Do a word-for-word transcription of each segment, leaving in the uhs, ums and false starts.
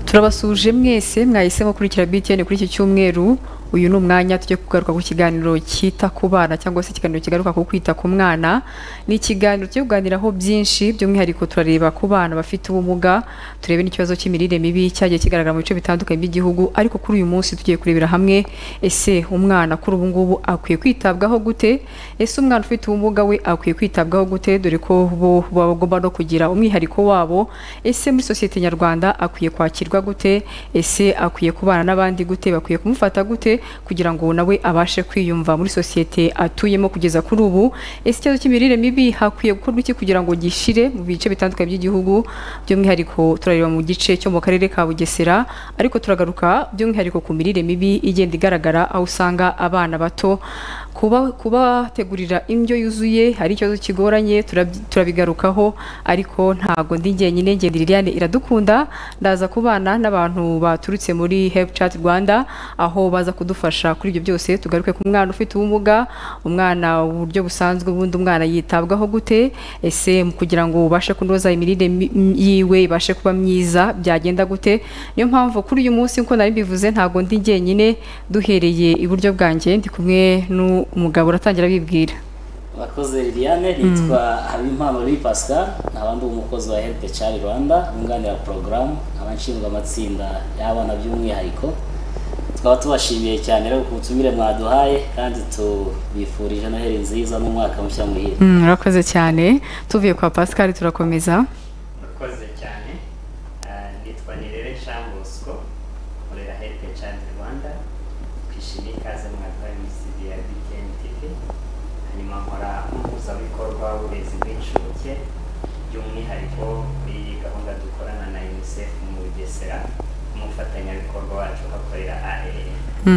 turabasuje mwese mwahisemo kurikira B T N kuri iki cyumweru. Uyu ni umwanya tujye kugaruka ku kiganiro cyita ku bana cyangwa se ikiganiro kigaruka ku kwita ku mwana. Ni ikiganiro cyo kuganiraho byinshi, by'umwihariko turareba ku bana bafite ubumuga, turebe n'ikibazo cy'imirire mibi cyagiye kigaragara mu bice bitandukanye by'igihugu, ariko kuri uyu munsi tugiye kurebera hamwe ese umwana kuri ubu ngubu akwiye kwitabwaho gute, ese umwana ufite ubumuga we akwiye kwitabwaho gute, dore ko bo bagomba no kugira umwihariko wabo, ese muri sosiyete nyarwanda akwiye kwakirwa gute, ese akwiye kubana n'abandi gute, bakwiye kumufata gute kugira ngo nawe abashe kwiyumva muri sosiyete atuyemo kugeza kuri ubu, ese ikibazo cy'imirire mibi hakwiye gukorwa iki kugira ngo gishire mu bice bitandukanye by'igihugu, by'umwihariko turareba mu gice cyo mu karere ka Bugesera, ariko turagaruka by'umwihariko ku mirire mibi igenda igaragara aho usanga abana bato kuba kubategurira indyo yuzuye hari ikibazo kigoranye, turabigarukaho, ariko ntago ndi jyenyine, ngende Liliane Iradukunda, ndaza kubana n'abantu baturutse muri Help Chat Rwanda aho baza kudufasha kuri ibyo byose. Tugaruke ku mwana ufite ubumuga, umwana uburyo busanzwe ubundi umwana yitabwaho gute, ese kugira ngo ubashe kunoza imirire yiwe ibashe kuba myiza byagenda gute. Niyo mpamvu kuri uyu munsi uko nari mbivuze ntago ndi jyenyine, duhereye iburyo bwanjye ndi kumwe n'umugabo uratangira bibwira. Abakoze Liliane, nitwa Habimpano Louis Pascal, abandi umukozi wa Help Chat Rwanda unganira program abanshinzwe amatsinda y'abana by'umwihariko. Tukaba tubashimiye cyane rero ku butumire mwaduhaye, kandi tubifurije noheri nziza n'umwaka mushya muhire. Murakoze cyane. Tuvuye kwa Pascal turakomeza. Murakoze cyane. Nitwa Nirere Chambosko, nkorera Help Chat Rwanda. Twishimiye ikaze mwaduhaye muri studio ya B T N T V. Hanyuma nkora umuhuzabikorwa w'uburezi bw'incuke, by'umwihariko kuri gahunda dukorana na UNICEF mu Bugesera, umufatanyabikorwa wacu hakorera A E E.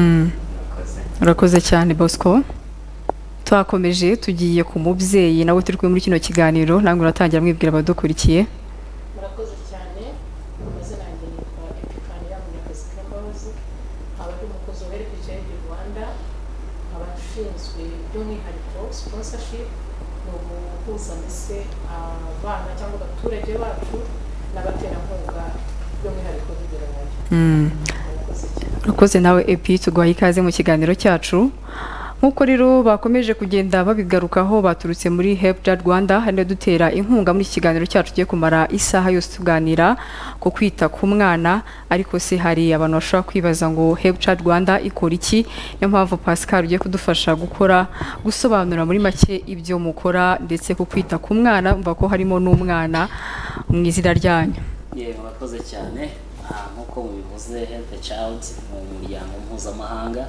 Urakoze cyane Bosco. Twakomeje tugiye ku mubyeyi nawe turi kumwe muri kino kiganiro, namwe uratangira mwibwira abadukurikiye. Murakoze cyane. Amazina yanjye yitwa Epifania Munyakazi Kambazi, abari umukozi wa Help Chat Rwanda, abashinzwe by'umwihariko sponsorship mu guhuza mbese abana cyangwa abaturage bacu n'abaterankunga by'umwihariko b'ibirori. Urakoze nawe Epi, tuguhaye ikaze mu kiganiro cyacu. Nkuko rero bakomeje kugenda babigarukaho baturutse muri Help Chat Rwanda, hano dutera inkunga muri iki kiganiro cyacu tugiye kumara isaha yose tuganira ku kwita ku mwana, ariko se hari abantu bashobora kwibaza ngo Help Chat Rwanda ikora iki? Niyo mpamvu Pascal ugiye kudufasha gukora gusobanura muri make ibyo mukora, ndetse ku kwita ku mwana, umva ko harimo n'umwana mu izina ryanyu. Yego, murakoze cyane. Nkuko mubivuze, Help Child mu muryango mpuzamahanga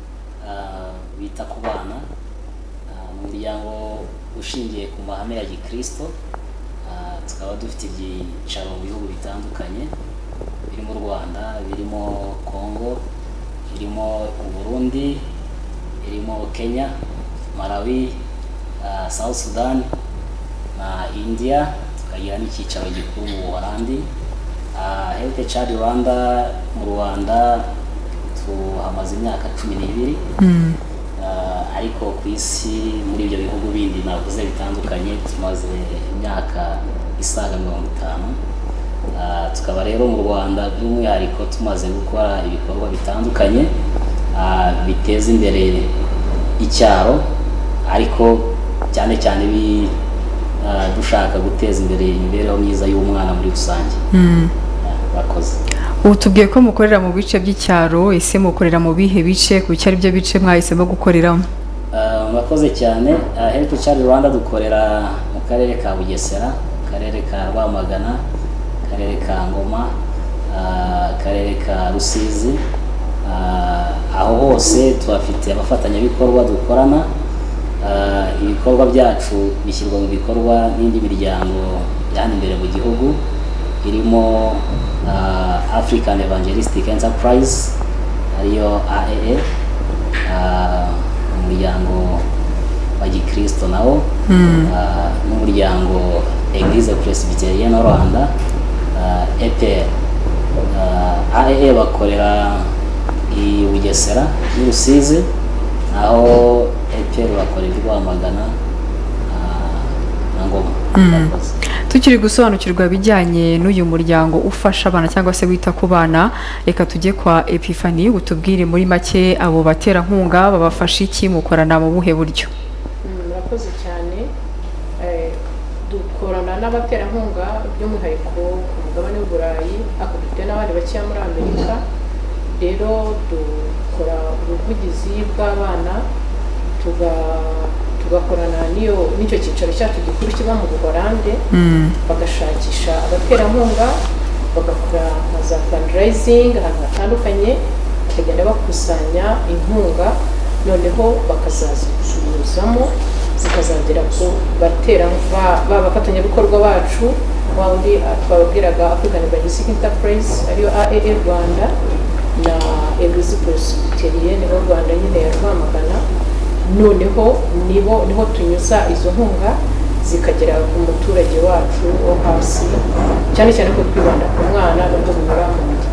bita ku bana, mu muryango ushingiye ku mahame ya Gikristo. Tukaba dufite ibyicaro mu bihugu bitandukanye, birimo u Rwanda, birimo Congo, birimo u Burundi, birimo Kenya, Malawi, South Sudan na India, tukagira n'icyicaro gikuru mu Buholandi. Help Chat Rwanda mu Rwanda tuhamaze imyaka cumi n'ibiri, ariko ku isi muri ibyo bihugu bindi navuze bitandukanye tumaze imyaka isaga mirongo itanu. Tukaba rero mu Rwanda by'umwihariko tumaze gukora ibikorwa bitandukanye biteza imbere icyaro, ariko cyane cyane dushaka guteza imbere imibereho myiza y'umwana muri rusange. Bakoze. Ubu tubwiye ko mukorera mu bice by'icyaro, ese mukorera mu bihe bice, ku cyari byo bice mwahisemo gukoreramo? Bakoze cyane. Help Chat Rwanda dukorera mu karere ka Bugesera, karere ka Rwamagana, karere ka Ngoma, karere ka Rusizi. Aho hose tuhafite abafatanyabikorwa dukorana. Ibikorwa byacu bishyirwa mu bikorwa n'indi miryango yani imbere mu gihugu, irimo African Evangelistic Enterprise ariyo A E E, umuryango wa Gikristo nawo, n'umuryango Eglise Presbyterienne Rwanda, E P R. A E E bakorera i Bugesera i Rusizi, aho E P R bakorera i Rwamagana na Ngoma. tukiri gusobanukirwa bijyanye n'uyu muryango ufasha abana cyangwa se wita ku bana, reka tujye kwa Epiphanie utubwire muri make abo baterankunga babafasha iki, mukorana mu buhe buryo? Murakoze cyane. Dukorana n'abaterankunga by'umwihariko ku mugabane w'Uburayi, ariko dufite n'abandi bakeya muri Amerika. Rero dukora ubuvugizi bw'abana, tugakorana n'iyo n'icyo cyicaro cyacu gikuru kiba mu Buholande, bagashakisha abaterankunga, bagakora nka za fundraising ahantu hatandukanye, bakagenda bakusanya inkunga, noneho bakazazicuruzamo zikazagera ku batera b'abafatanyabikorwa bacu, wawundi twababwiraga African Basic Enterprise ariyo A A E Rwanda na Eglise Presbyterienne y'u Rwanda nyine ya Rwamagana. Noneho nibo niho tunyuza izo nkunga zikagera ku muturage wacu wo hasi, cyane cyane ko twibanda ku mwana no kunyura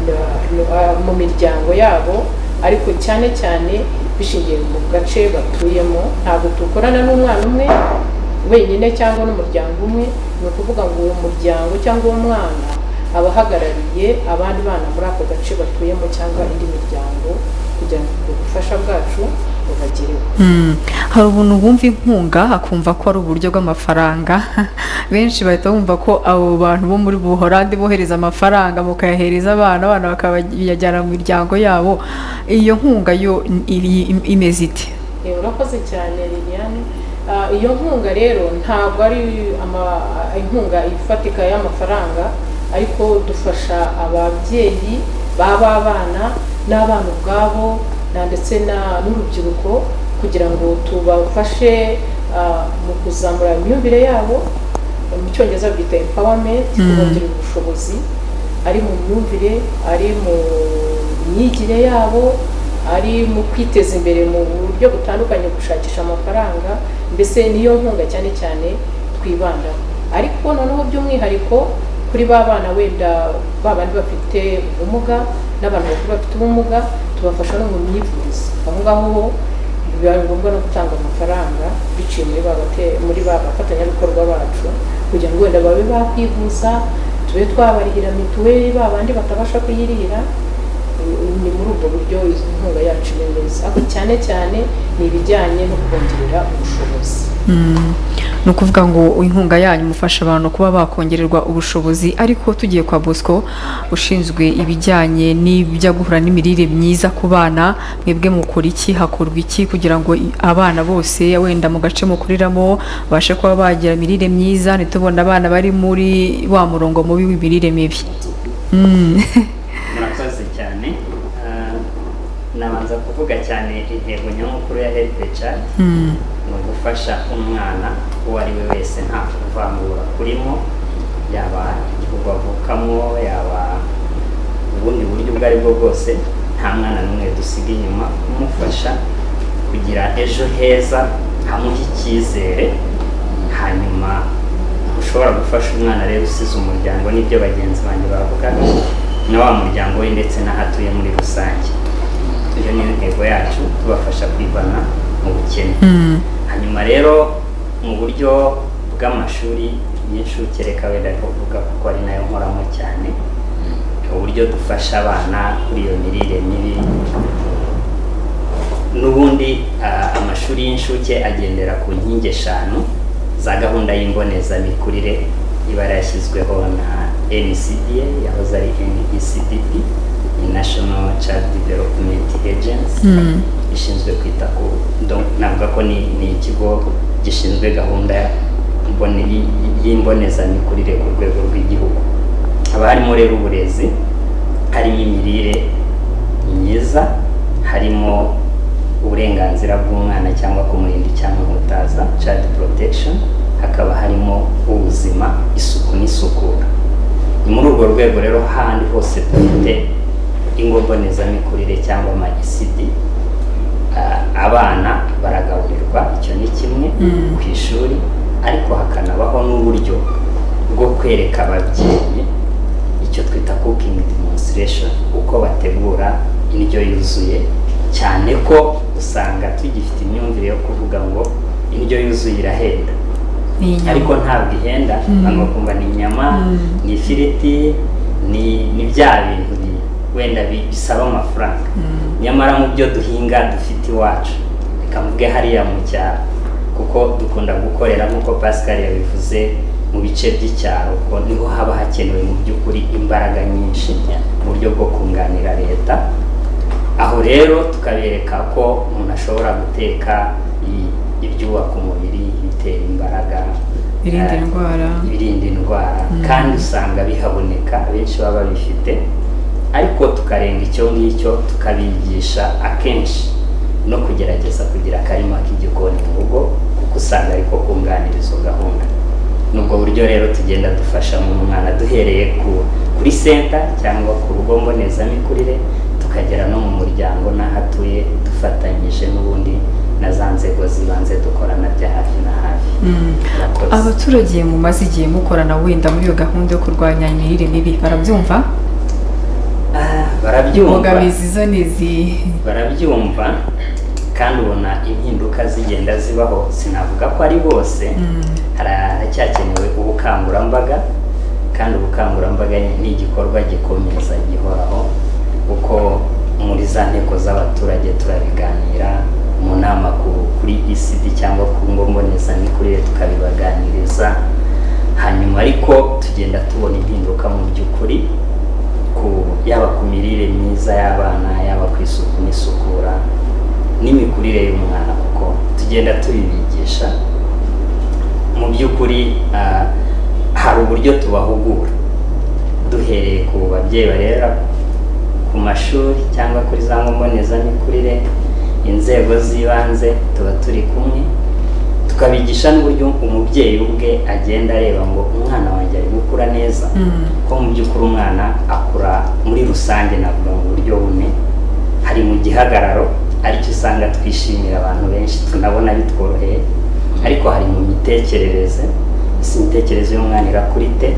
mu miryango yabo, ariko cyane cyane bishingiye mu gace batuyemo. Ntabwo tukorana n'umwana umwe wenyine cyangwa n'umuryango umwe, ni ukuvuga ngo uwo muryango cyangwa uwo mwana abahagarariye abandi bana muri ako gace batuyemo cyangwa indi miryango, kugira ngo ubufasha bwacu bubagereho. Hari ubuntu bumva inkunga akumva ko ari uburyo bw'amafaranga, benshi bahita bumva ko abo bantu bo muri Buholandi bohereza amafaranga mukayahereza abana, abana bakabajyana mu miryango yabo. Iyo nkunga yo imeze ite? Urakoze cyane Liliane. Iyo nkunga rero ntabwo ari inkunga ifatika y'amafaranga, ariko dufasha ababyeyi baba abana n'abana ubwabo ndetse n'urubyiruko, kugira ngo tubafashe mu kuzamura imyumvire yabo, mu cyongereza byita empowerment, kubongerera ubushobozi, ari mu myumvire, ari mu myigire yabo, ari mu kwiteza imbere mu buryo butandukanye, gushakisha amafaranga. Mbese niyo nkunga cyane cyane twibandaho. Ariko noneho by'umwihariko kuri ba bana wenda babandi bafite ubumuga n'abantu bakuru bafite ubumuga, tubafasha no mu myivurize. Aho ngaho biba ngombwa no gutanga amafaranga biciye muri ba muri ba bafatanyabikorwa bacu, kugira ngo wenda babe bakwivuza, tube twabarihira mituweli babandi batabasha kuyirira. Ni muri ubwo buryo izo nkunga yacu imeze, ariko cyane cyane ni ibijyanye no kubongerera ubushobozi. Ni ukuvuga ngo inkunga yanyu mufasha abantu kuba bakongererwa ubushobozi. Ariko tugiye kwa Bosco ushinzwe ibijyanye n'ibyo guhura n'imirire myiza ku bana, mwebwe mukora iki, hakorwa iki kugira ngo abana bose wenda mu gace mukuriramo bashe kuba bagira imirire myiza, ntitubona abana bari muri wa murongo mubi w'imirire mibi? Murakoze cyane. Nabanza kuvuga cyane intego nyamukuru ya Help a Child ni ugufasha umwana uwo ari we wese nta kuvangura kurimo, yaba igihugu avukamo, yaba ubundi buryo ubwo ari bwo bwose. Nta mwana n'umwe dusiga inyuma, kumufasha kugira ejo heza, hamuha icyizere. Hanyuma ushobora gufasha umwana rero usize umuryango, n'ibyo bagenzi banjye bavuga, na wa muryango we ndetse n'ahatuye muri rusange. Iyo ni intego yacu, tubafasha kwivana mu bukene. Hanyuma rero mu buryo bw'amashuri y'incuke, reka wenda kuvuga kuko ari nayo nkoramo cyane, uburyo dufasha abana kuri iyo mirire mibi. N'ubundi amashuri y'incuke agendera ku nkingi eshanu za gahunda y'imbonezamikurire iba yashyizweho na N C D A, yahoze ari N E C D P, National Child Development Agency, ishinzwe kwita ku, navuga ko ni ikigo gishinzwe gahunda y'imbonezamikurire ku rwego rw'igihugu. Haba harimo rero uburezi, harimo imirire myiza, harimo uburenganzira bw'umwana cyangwa kumurinda cyangwa kumutaza, child protection, hakaba harimo ubuzima, isuku n'isukura. Ni muri urwo rwego rero handi hose dufite ingo mbonezamikurire cyangwa ama E C D, abana baragaburirwa, icyo ni kimwe ku ishuri, ariko hakanabaho n'uburyo bwo kwereka ababyeyi icyo twita cooking demonstration, uko bategura indyo yuzuye, cyane ko usanga tugifite imyumvire yo kuvuga ngo indyo yuzuye irahenda. ariko ntabwo ihenda amakumba ni inyama ni ifiriti ni ni bya bintu wenda bisaba amafaranga nyamara mu byo duhinga dufite iwacu reka mvuge hariya mu cyaro kuko dukunda gukorera nk'uko Pascal yabivuze mu bice by'icyaro ko niho haba hakenewe mu by'ukuri imbaraga nyinshi mu buryo bwo kunganira leta aho rero tukabereka ko umuntu ashobora guteka ibyubaka umubiri bitera imbaraga birinda indwara birinda indwara kandi usanga bihaboneka benshi baba bifite ariko tukarenga icyo ngicyo tukabigisha akenshi no kugerageza kugira akarima k'igikoni mu rugo kuko usanga ariko kunganira izo gahunda nubwo buryo rero tugenda dufasha mu mwana duhereye ku kuri senta cyangwa ku rugo mbonezamikurire tukagera no mu muryango n'ahatuye dufatanyije n'ubundi na za nzego zibanze dukorana bya hafi na hafi abaturage mu maze igihe mukorana wenda muri iyo gahunda yo kurwanya imirire mibi barabyumva barabyumva imbogamizi zo nizi barabyumva kandi ubona impinduka zigenda zibaho sinavuga ko ari bose haracyakenewe ubukangurambaga kandi ubukangurambaga ni igikorwa gikomeza gihoraho kuko muri za nteko z'abaturage turabiganira mu nama kuri E C D cyangwa ku ngo mbonezamikurire tukabibaganiriza hanyuma ariko tugenda tubona impinduka mu by'ukuri yaba ku mirire myiza y'abana yaba ku isuku n'isukura n'imikurire y'umwana kuko tugenda tubibigisha mu by'ukuri hari uburyo tubahugura duhereye ku babyeyi barera ku mashuri cyangwa kuri za mbonezamikurire inzego z'ibanze tuba turi kumwe tukabigisha n'uburyo umubyeyi ubwe agenda areba ngo umwana wanjye ari gukura neza ko mu by'ukuri umwana akura muri rusange navuga mu buryo bune hari mu gihagararo aricyo usanga twishimira abantu benshi tunabona bitworoheye ariko hari mu mitekerereze isi imitekerereze y'umwana irakurite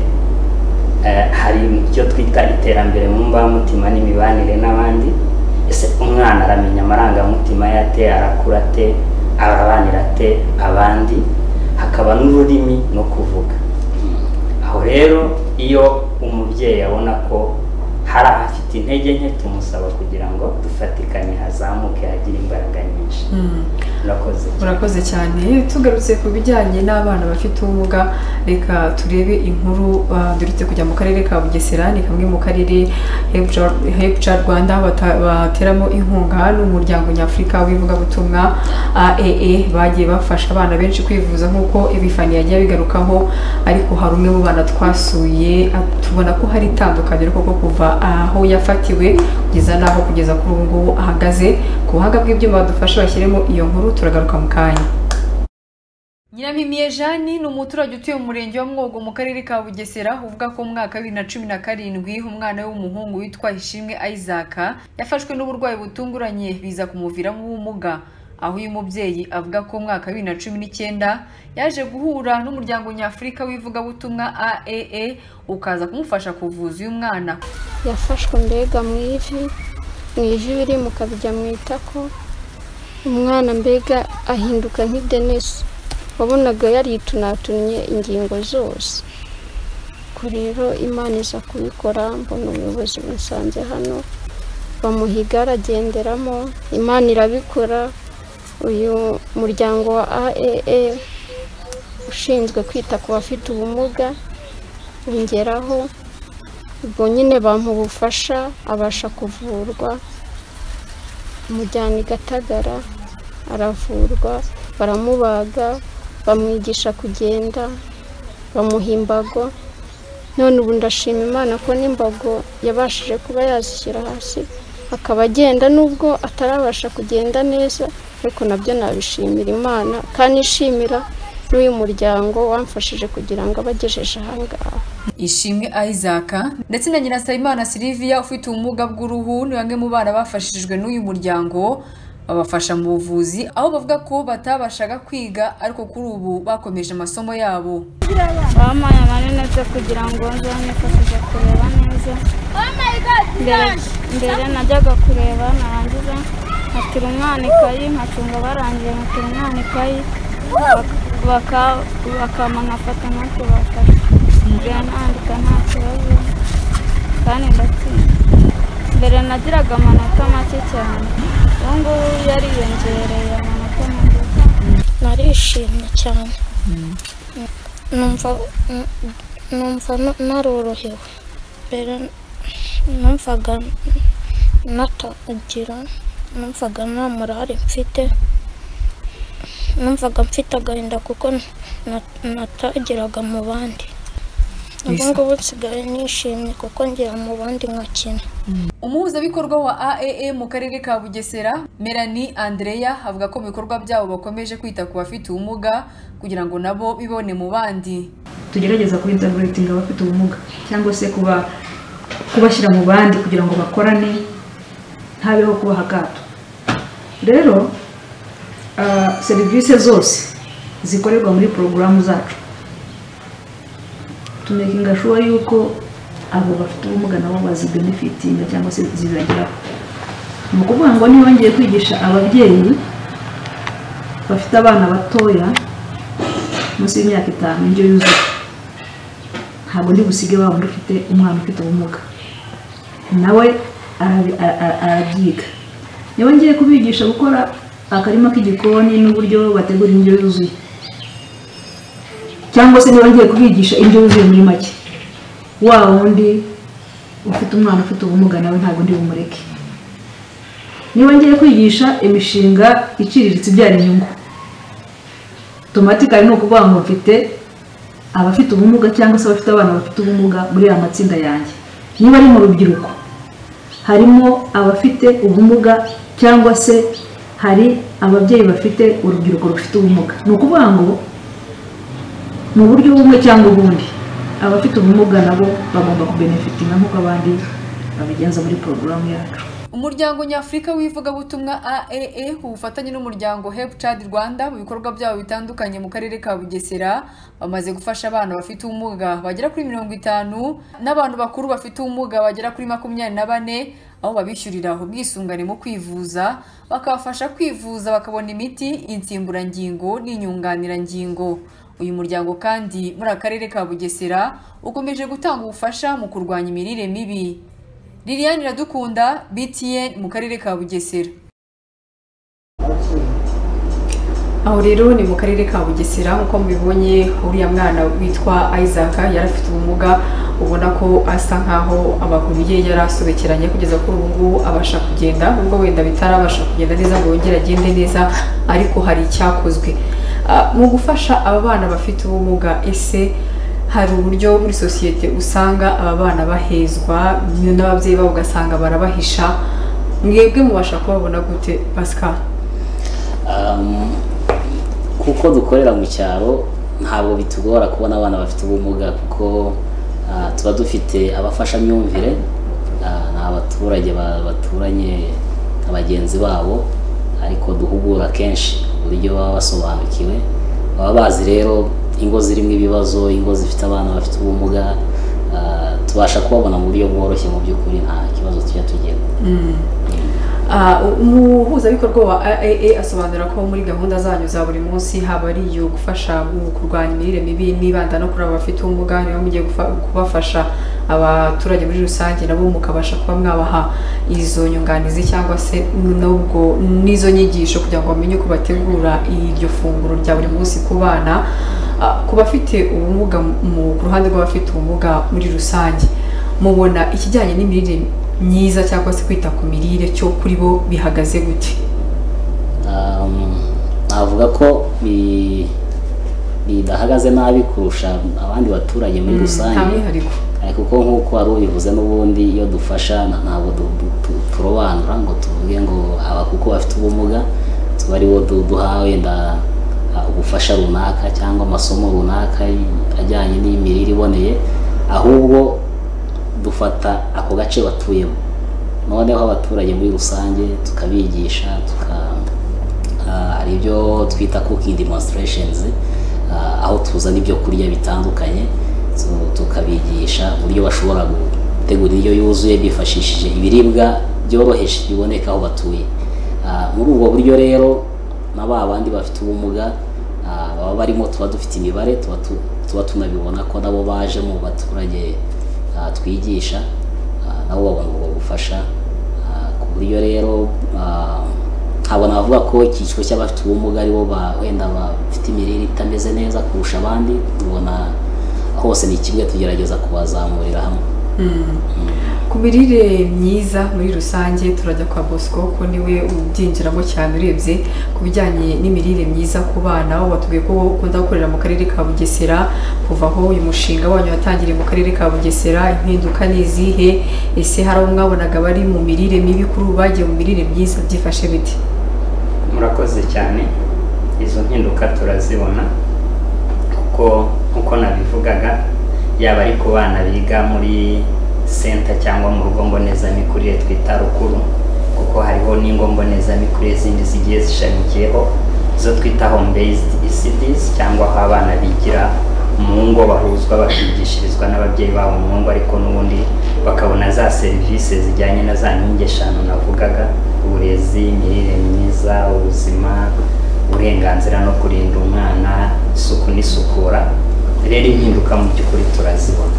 hari icyo twita iterambere mu mbamutima n'imibanire n'abandi ese umwana aramenya amarangamutima yate arakura ate arabanira ate abandi hakaba n'ururimi no kuvuga aho rero iyo umubyeyi abona ko hari afite intege nke tumusaba kugira ngo dufatikanye hazamuke hagire imbaraga nyinshi urakoze urakoze cyane tugarutse ku bijyanye n'abana bafite ubumuga reka turebe inkuru durutse kujya mu karere ka Bugesera ni kamwe mu karere Help Child Rwanda bateramo inkunga n'umuryango nyafurika w'ivugabutumwa A E E bagiye bafasha abana benshi kwivuza nk'uko Ebifani yagiye bigarukaho ariko hari umwe mu bana twasuye tubona ko hari itandukaniro koko kuva aho yafatiwe kugeza naho kugeza kuri ubu ngubu ahagaze ku buhanga bw'ibyuma badufasha bashyiremo iyo nkuru turagaruka mu kanya. Nyiramimiye Jeanne ni umuturage utuye mu murenge wa Mwogo mu karere ka Bugesera uvuga ko mu mwaka wa bibiri na cumi na karindwi umwana w'umuhungu witwa Ishimwe Isaac yafashwe n'uburwayi butunguranye biza kumuviramo ubumuga aho uyu mubyeyi avuga ko mu mwaka wa bibiri na cumi n'icyenda yaje guhura n'umuryango nyafurika w'ivugabutumwa A E E ukaza kumufasha kuvuza uyu mwana. Yafashwe mbega mu ivi mu ivi biri mu kabijya mu itako umwana mbega ahinduka nk'idenesi wabonaga yaritunatunye ingingo zose ko rero Imana iza kubikora mbona ubuyobozi busanze hano bamuhiga aragenderamo Imana irabikora. Uyu muryango wa A E E ushinzwe kwita ku bafite ubumuga ungeraho ubwo nyine bamubufasha abasha kuvurwa umujyana i Gatagara aravurwa baramubaga bamwigisha kugenda bamuha imbago none ubu ndashima Imana ko n'imbago yabashije kuba yazishyira hasi akaba agenda nubwo atarabasha kugenda neza ariko nabyo nabishimira Imana kandi ishimira n'uyu muryango wamfashije kugira ngo abagejeje ahangaha. Ishimwe Isaac ndetse na Nyirasabimana Sylvia ufite ubumuga bw'uruhu ni bamwe mu bana bafashijwe n'uyu muryango babafasha mu buvuzi aho bavuga ko batabashaga kwiga ariko kuri ubu bakomeje amasomo yabo. Bampaye amarinete kugira ngo nzanifashishe kureba neza. Mbere najyaga kureba narangiza nkatira umwana ikayi nkacunga barangiye nkatira umwana ikayi bakama nkafata natwe bafashe nsigaye nandika nta kibazo kandi ndatsinda. Mbere nagiraga amanota make cyane, ubu ngubu yariyongereye amanota make. Narishimye cyane, numva numva narorohewe. Mbere numvaga natagira, numvaga nta morale mfite, numvaga mfite agahinda kuko natagiraga mu bandi. Ubu ngubu nsigaye nishimye kuko ngira mu bandi nkakina. Umuhuzabikorwa wa A E E mu karere ka Bugesera, Melanie Andrea, avuga ko mu bikorwa byabo bakomeje kwita ku bafite ubumuga kugira ngo nabo bibone mu bandi. Tugerageza ku integrating abafite ubumuga cyangwa se kuba kubashyira mu bandi kugira ngo bakorane ntabeho kubaha gato. Rero uh, serivisi zose zikorerwa muri programu zacu tumekinga sure yuko abo bafite ubumuga nabo bazi benefitinga cyangwa se zibageraho. Mu kuvuga ngo niba ngiye kwigisha ababyeyi bafite abana batoya munsi y'imyaka itanu indyo yuzuye, ntabwo ndi busige wa wundi ufite umwana ufite ubumuga, nawe arabyiga. Niba ngiye kubigisha gukora akarima k'igikoni n'uburyo bategura indyo yuzuye, cyangwa se niba ngiye kubigisha indyo yuzuye muri make, wa wundi ufite umwana ufite ubumuga nawe ntabwo ndi bumureke. Niba ngiye kwigisha imishinga iciriritse ibyara inyungu, automatically no kuvuga ngo mfite abafite ubumuga cyangwa se abafite abana bafite ubumuga muri ya matsinda yanjye. Niba ari mu rubyiruko, harimo abafite ubumuga cyangwa se hari ababyeyi bafite urubyiruko rufite ubumuga. Ni ukuvuga ngo mu buryo bumwe cyangwa ubundi abafite ubumuga nabo bagomba kubenefitinga nk'uko abandi babigenza muri porogaramu yacu. Umuryango Nyafurika w'ivugabutumwa A E E ku bufatanye n'umuryango Help Child Rwanda mu bikorwa byabo bitandukanye mu karere ka Bugesera bamaze gufasha abana bafite ubumuga bagera kuri mirongo itanu n'abantu bakuru bafite ubumuga bagera kuri makumyabiri na bane, aho babishyurira ubwisungane mu kwivuza, bakabafasha kwivuza bakabona imiti, insimburangingo n'inyunganirangingo. Uyu muryango kandi muri akarere ka Bugesera ukomeje gutanga ubufasha mu kurwanya imirire mibi. Liliane Iradukunda, B T N mu karere ka Bugesera. Aho rero ni mu karere ka Bugesera uko mubibonye, uriya mwana witwa Isaac yarafite ubumuga, ubona ko asa nkaho amaguru ye yarasobekeranye kugeza kuri ubu ngubu abasha kugenda, ubwo wenda bitarabasha kugenda neza ngo yongere agende neza, ariko hari icyakozwe mu gufasha aba bana bafite ubumuga. Ese hari uburyo muri sosiyete usanga aba bana bahezwa n'ababyeyi babo ugasanga barabahisha, mwebwe mubasha kubabona gute Pascal? Um, kuko dukorera mu cyaro ntabwo bitugora kubona abana bafite ubumuga, kuko uh, tuba dufite abafashamyumvire, uh, n'abaturage baturanye abagenzi babo, ariko duhugura kenshi uburyo baba basobanukiwe, baba bazi rero ingo zirimo ibibazo, ingo zifite abana bafite ubumuga, uh, tubasha kubabona mu buryo bworoshye, mu by'ukuri nta kibazo tujya tugira. mm. Umuhuzabikorwa wa A E E asobanura ko muri gahunda zanyu za buri munsi haba ari iyo gufasha kurwanya imirire mibi nibanda no kuri abafite ubumuga, niba mugiye kubafasha abaturage muri rusange nabo mukabasha kuba mwabaha izo nyunganizi cyangwa se nubwo nizo nyigisho kugira ngo bamenye uko bategura iryo funguro rya buri munsi ku bana, ku bafite ubumuga. Mu ruhande rw'abafite ubumuga muri rusange mubona ikijyanye n'imirire myiza cyangwa se kwita ku mirire cyo kuri bo bihagaze gute? Um, navuga ko bidahagaze nabi kurusha abandi baturage muri rusange, mm, kuko nk'uko wari ubivuze n'ubundi iyo dufasha ntabwo turobanura ngo tuvuge ngo aba kuko bafite ubumuga tuba ari bo duha wenda ubufasha runaka cyangwa amasomo runaka ajyanye n'imirire iboneye, ahubwo dufata ako gace batuyemo, noneho abaturage muri rusange tukabigisha, tuka hari ibyo twita cooking demonstrations, aho tuzana ibyo kurya bitandukanye tukabigisha uburyo bashobora gutegura indyo yuzuye bifashishije ibiribwa byoroheje biboneka aho batuye. Muri ubwo buryo rero n'aba bandi bafite ubumuga baba barimo tuba dufite imibare tuba tuba tunabibona ko nabo baje mu baturage twigisha nabo babona ubwo gufasha ku buryo rero ntabwo navuga ko icyiciro cy'abafite ubumuga aribo wenda bafite imirire itameze neza kurusha abandi, ubona hose ni kimwe tugerageza kubazamurira hamwe. Ku mirire myiza muri rusange turajya kwa Bosco ko niwe ubyinjiramo cyane urebye ku bijyanye n'imirire myiza ku bana, aho batubwiye ko ukunda gukorera mu karere ka Bugesera, kuva aho uyu mushinga wanyu watangiriye mu karere ka Bugesera, impinduka n'izihe? Ese hari abo mwabonaga bari mu mirire mibi kuri ubu bagiye mu mirire myiza, byifashe bite? Murakoze cyane, izo mpinduka turazibona kuko nkuko nabivugaga, yaba ari ku bana biga muri senta cyangwa mu rugo mbonezamikurire twita rukuru, kuko hariho n'ingo mbonezamikurire zindi zigiye zishamikiyeho zo twita home based E C Ds, cyangwa aho abana bigira mu ngo bahuzwa bakigishirizwa n'ababyeyi babo mu ngo, ariko n'ubundi bakabona za serivisi zijyanye na za nkingi eshanu navugaga: uburezi, imirire myiza, ubuzima, uburenganzira no kurinda umwana, isuku n'isukura. Rero impinduka mu by'ukuri turazibona.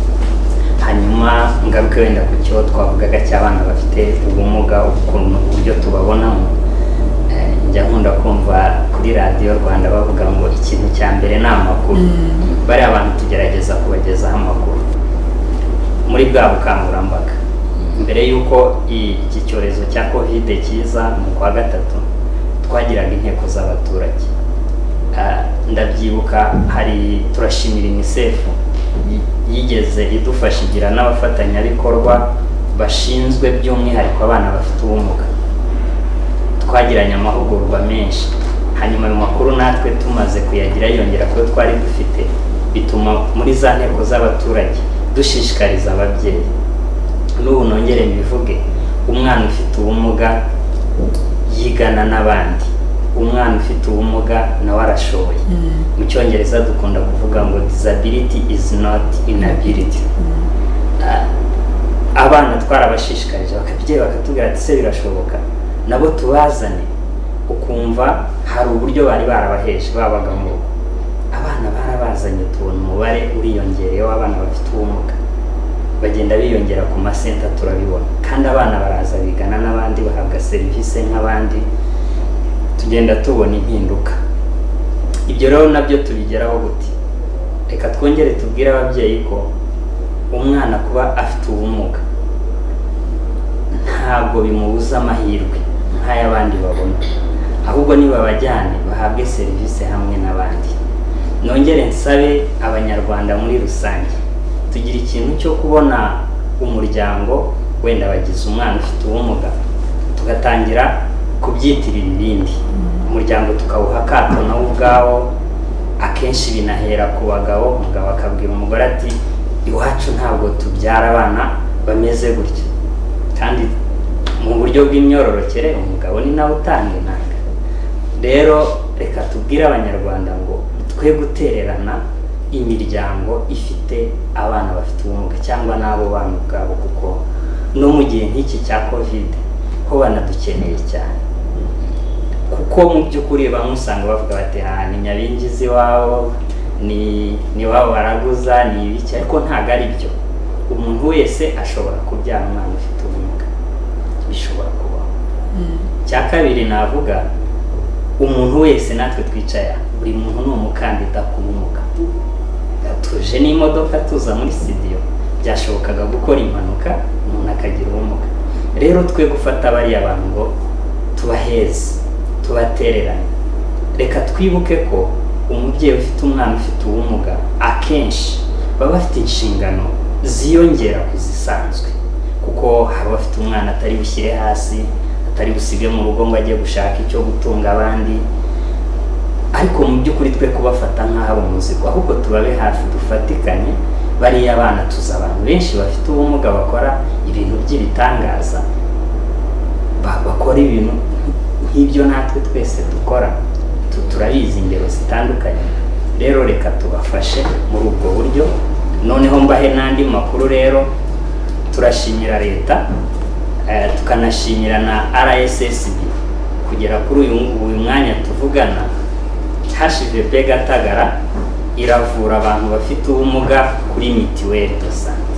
Hanyuma ngaruke wenda ku cyo twavugaga cy'abana bafite ubumuga, ukuntu uburyo tubabonamo. Njya nkunda kumva kuri radiyo Rwanda bavuga ngo ikintu cya mbere ni amakuru. Bari abantu tugerageza kubagezaho amakuru muri bwa bukangurambaga. Mbere y'uko iki cyorezo cya covid kiza mu kwa gatatu, twagiraga inteko z'abaturage. Ndabyibuka hari turashimira UNICEF yigeze idufasha igira n'abafatanyabikorwa bashinzwe by'umwihariko abana bafite ubumuga. Twagiranye amahugurwa menshi, hanyuma ayo makuru natwe tumaze kuyagira yongera ko twari dufite, bituma muri za nteko z'abaturage dushishikariza ababyeyi. N'ubu nongere mbivuge, umwana ufite ubumuga yigana n'abandi, umwana ufite ubumuga nawe arashoboye. Mu cyongereza dukunda kuvuga ngo disability is not inability. Abana twarabashishikarije, bakabyeyi bakatubwira ati se birashoboka, nabo tubazane. Ukumva hari uburyo bari barabaheje babaga mu rugo, abana barabazanye, tubona umubare uriyongereyeho abana bafite ubumuga, bagenda biyongera ku masenta turabibona, kandi abana baraza bigana n'abandi bahabwa serivisi nk'abandi, tugenda tubona impinduka. Ibyo rero nabyo tubigeraho gute? Reka twongere tubwire ababyeyi ko umwana kuba afite ubumuga ntabwo bimubuza amahirwe nk'ay'abandi babona, ahubwo niba bajyane bahabwe serivisi hamwe n'abandi. Nongere nsabe abanyarwanda muri rusange, tugira ikintu cyo kubona umuryango wenda bagize umwana ufite ubumuga, tugatangira kubyitirira ibindi. Umuryango tukawuha akato nawo ubwawo, akenshi binahera ku bagabo. Umugabo akabwira umugore ati iwacu ntabwo tubyara abana bameze gutya, kandi mu buryo bw'imyororokere umugabo ni nawe utanga intanga. Rero reka tubwire abanyarwanda ngo twe gutererana imiryango ifite abana bafite ubumuga cyangwa n'abo bana ubwabo, kuko no mu gihe nk'iki cya covid ho banadukeneye cyane. Kuko mu by'ukuri bamwe usanga bavuga bati ha ni nyabingizi wabo, ni ni wabo baraguza, ni ibiki, ariko ntago ari byo. Umuntu wese ashobora kubyara umwana ufite ubumuga, bishobora kubaho. Cya kabiri navuga, umuntu wese natwe twicaye, buri muntu ni umukandida ku bumuga. Tuje n'imodoka tuza muri studio, byashobokaga gukora impanuka umuntu akagira ubumuga. Rero twe gufata bari abantu ngo tubaheze, tubatererane. Reka twibuke ko umubyeyi ufite umwana ufite ubumuga akenshi baba bafite inshingano ziyongera ku zisanzwe, kuko haba bafite umwana atari bushyire hasi, atari busige mu rugo ngo ajye gushaka icyo gutunga abandi. Ariko mu by'ukuri twe kubafata nk'aho ari umuzigo, ahubwo tubabe hafi, dufatikanye. Bariya abana tuzi abantu benshi bafite ubumuga bakora ibintu by'ibitangaza, bakora ibintu nk'ibyo natwe twese dukora, turabizi ingero zitandukanye. Rero reka tubafashe muri ubwo buryo. Noneho mbahe n'andi makuru. Rero turashimira leta, tukanashimira na R S S B kugera kuri uyu uyu mwanya tuvugana, H I V B Gatagara iravura abantu bafite ubumuga kuri mituweli de sante.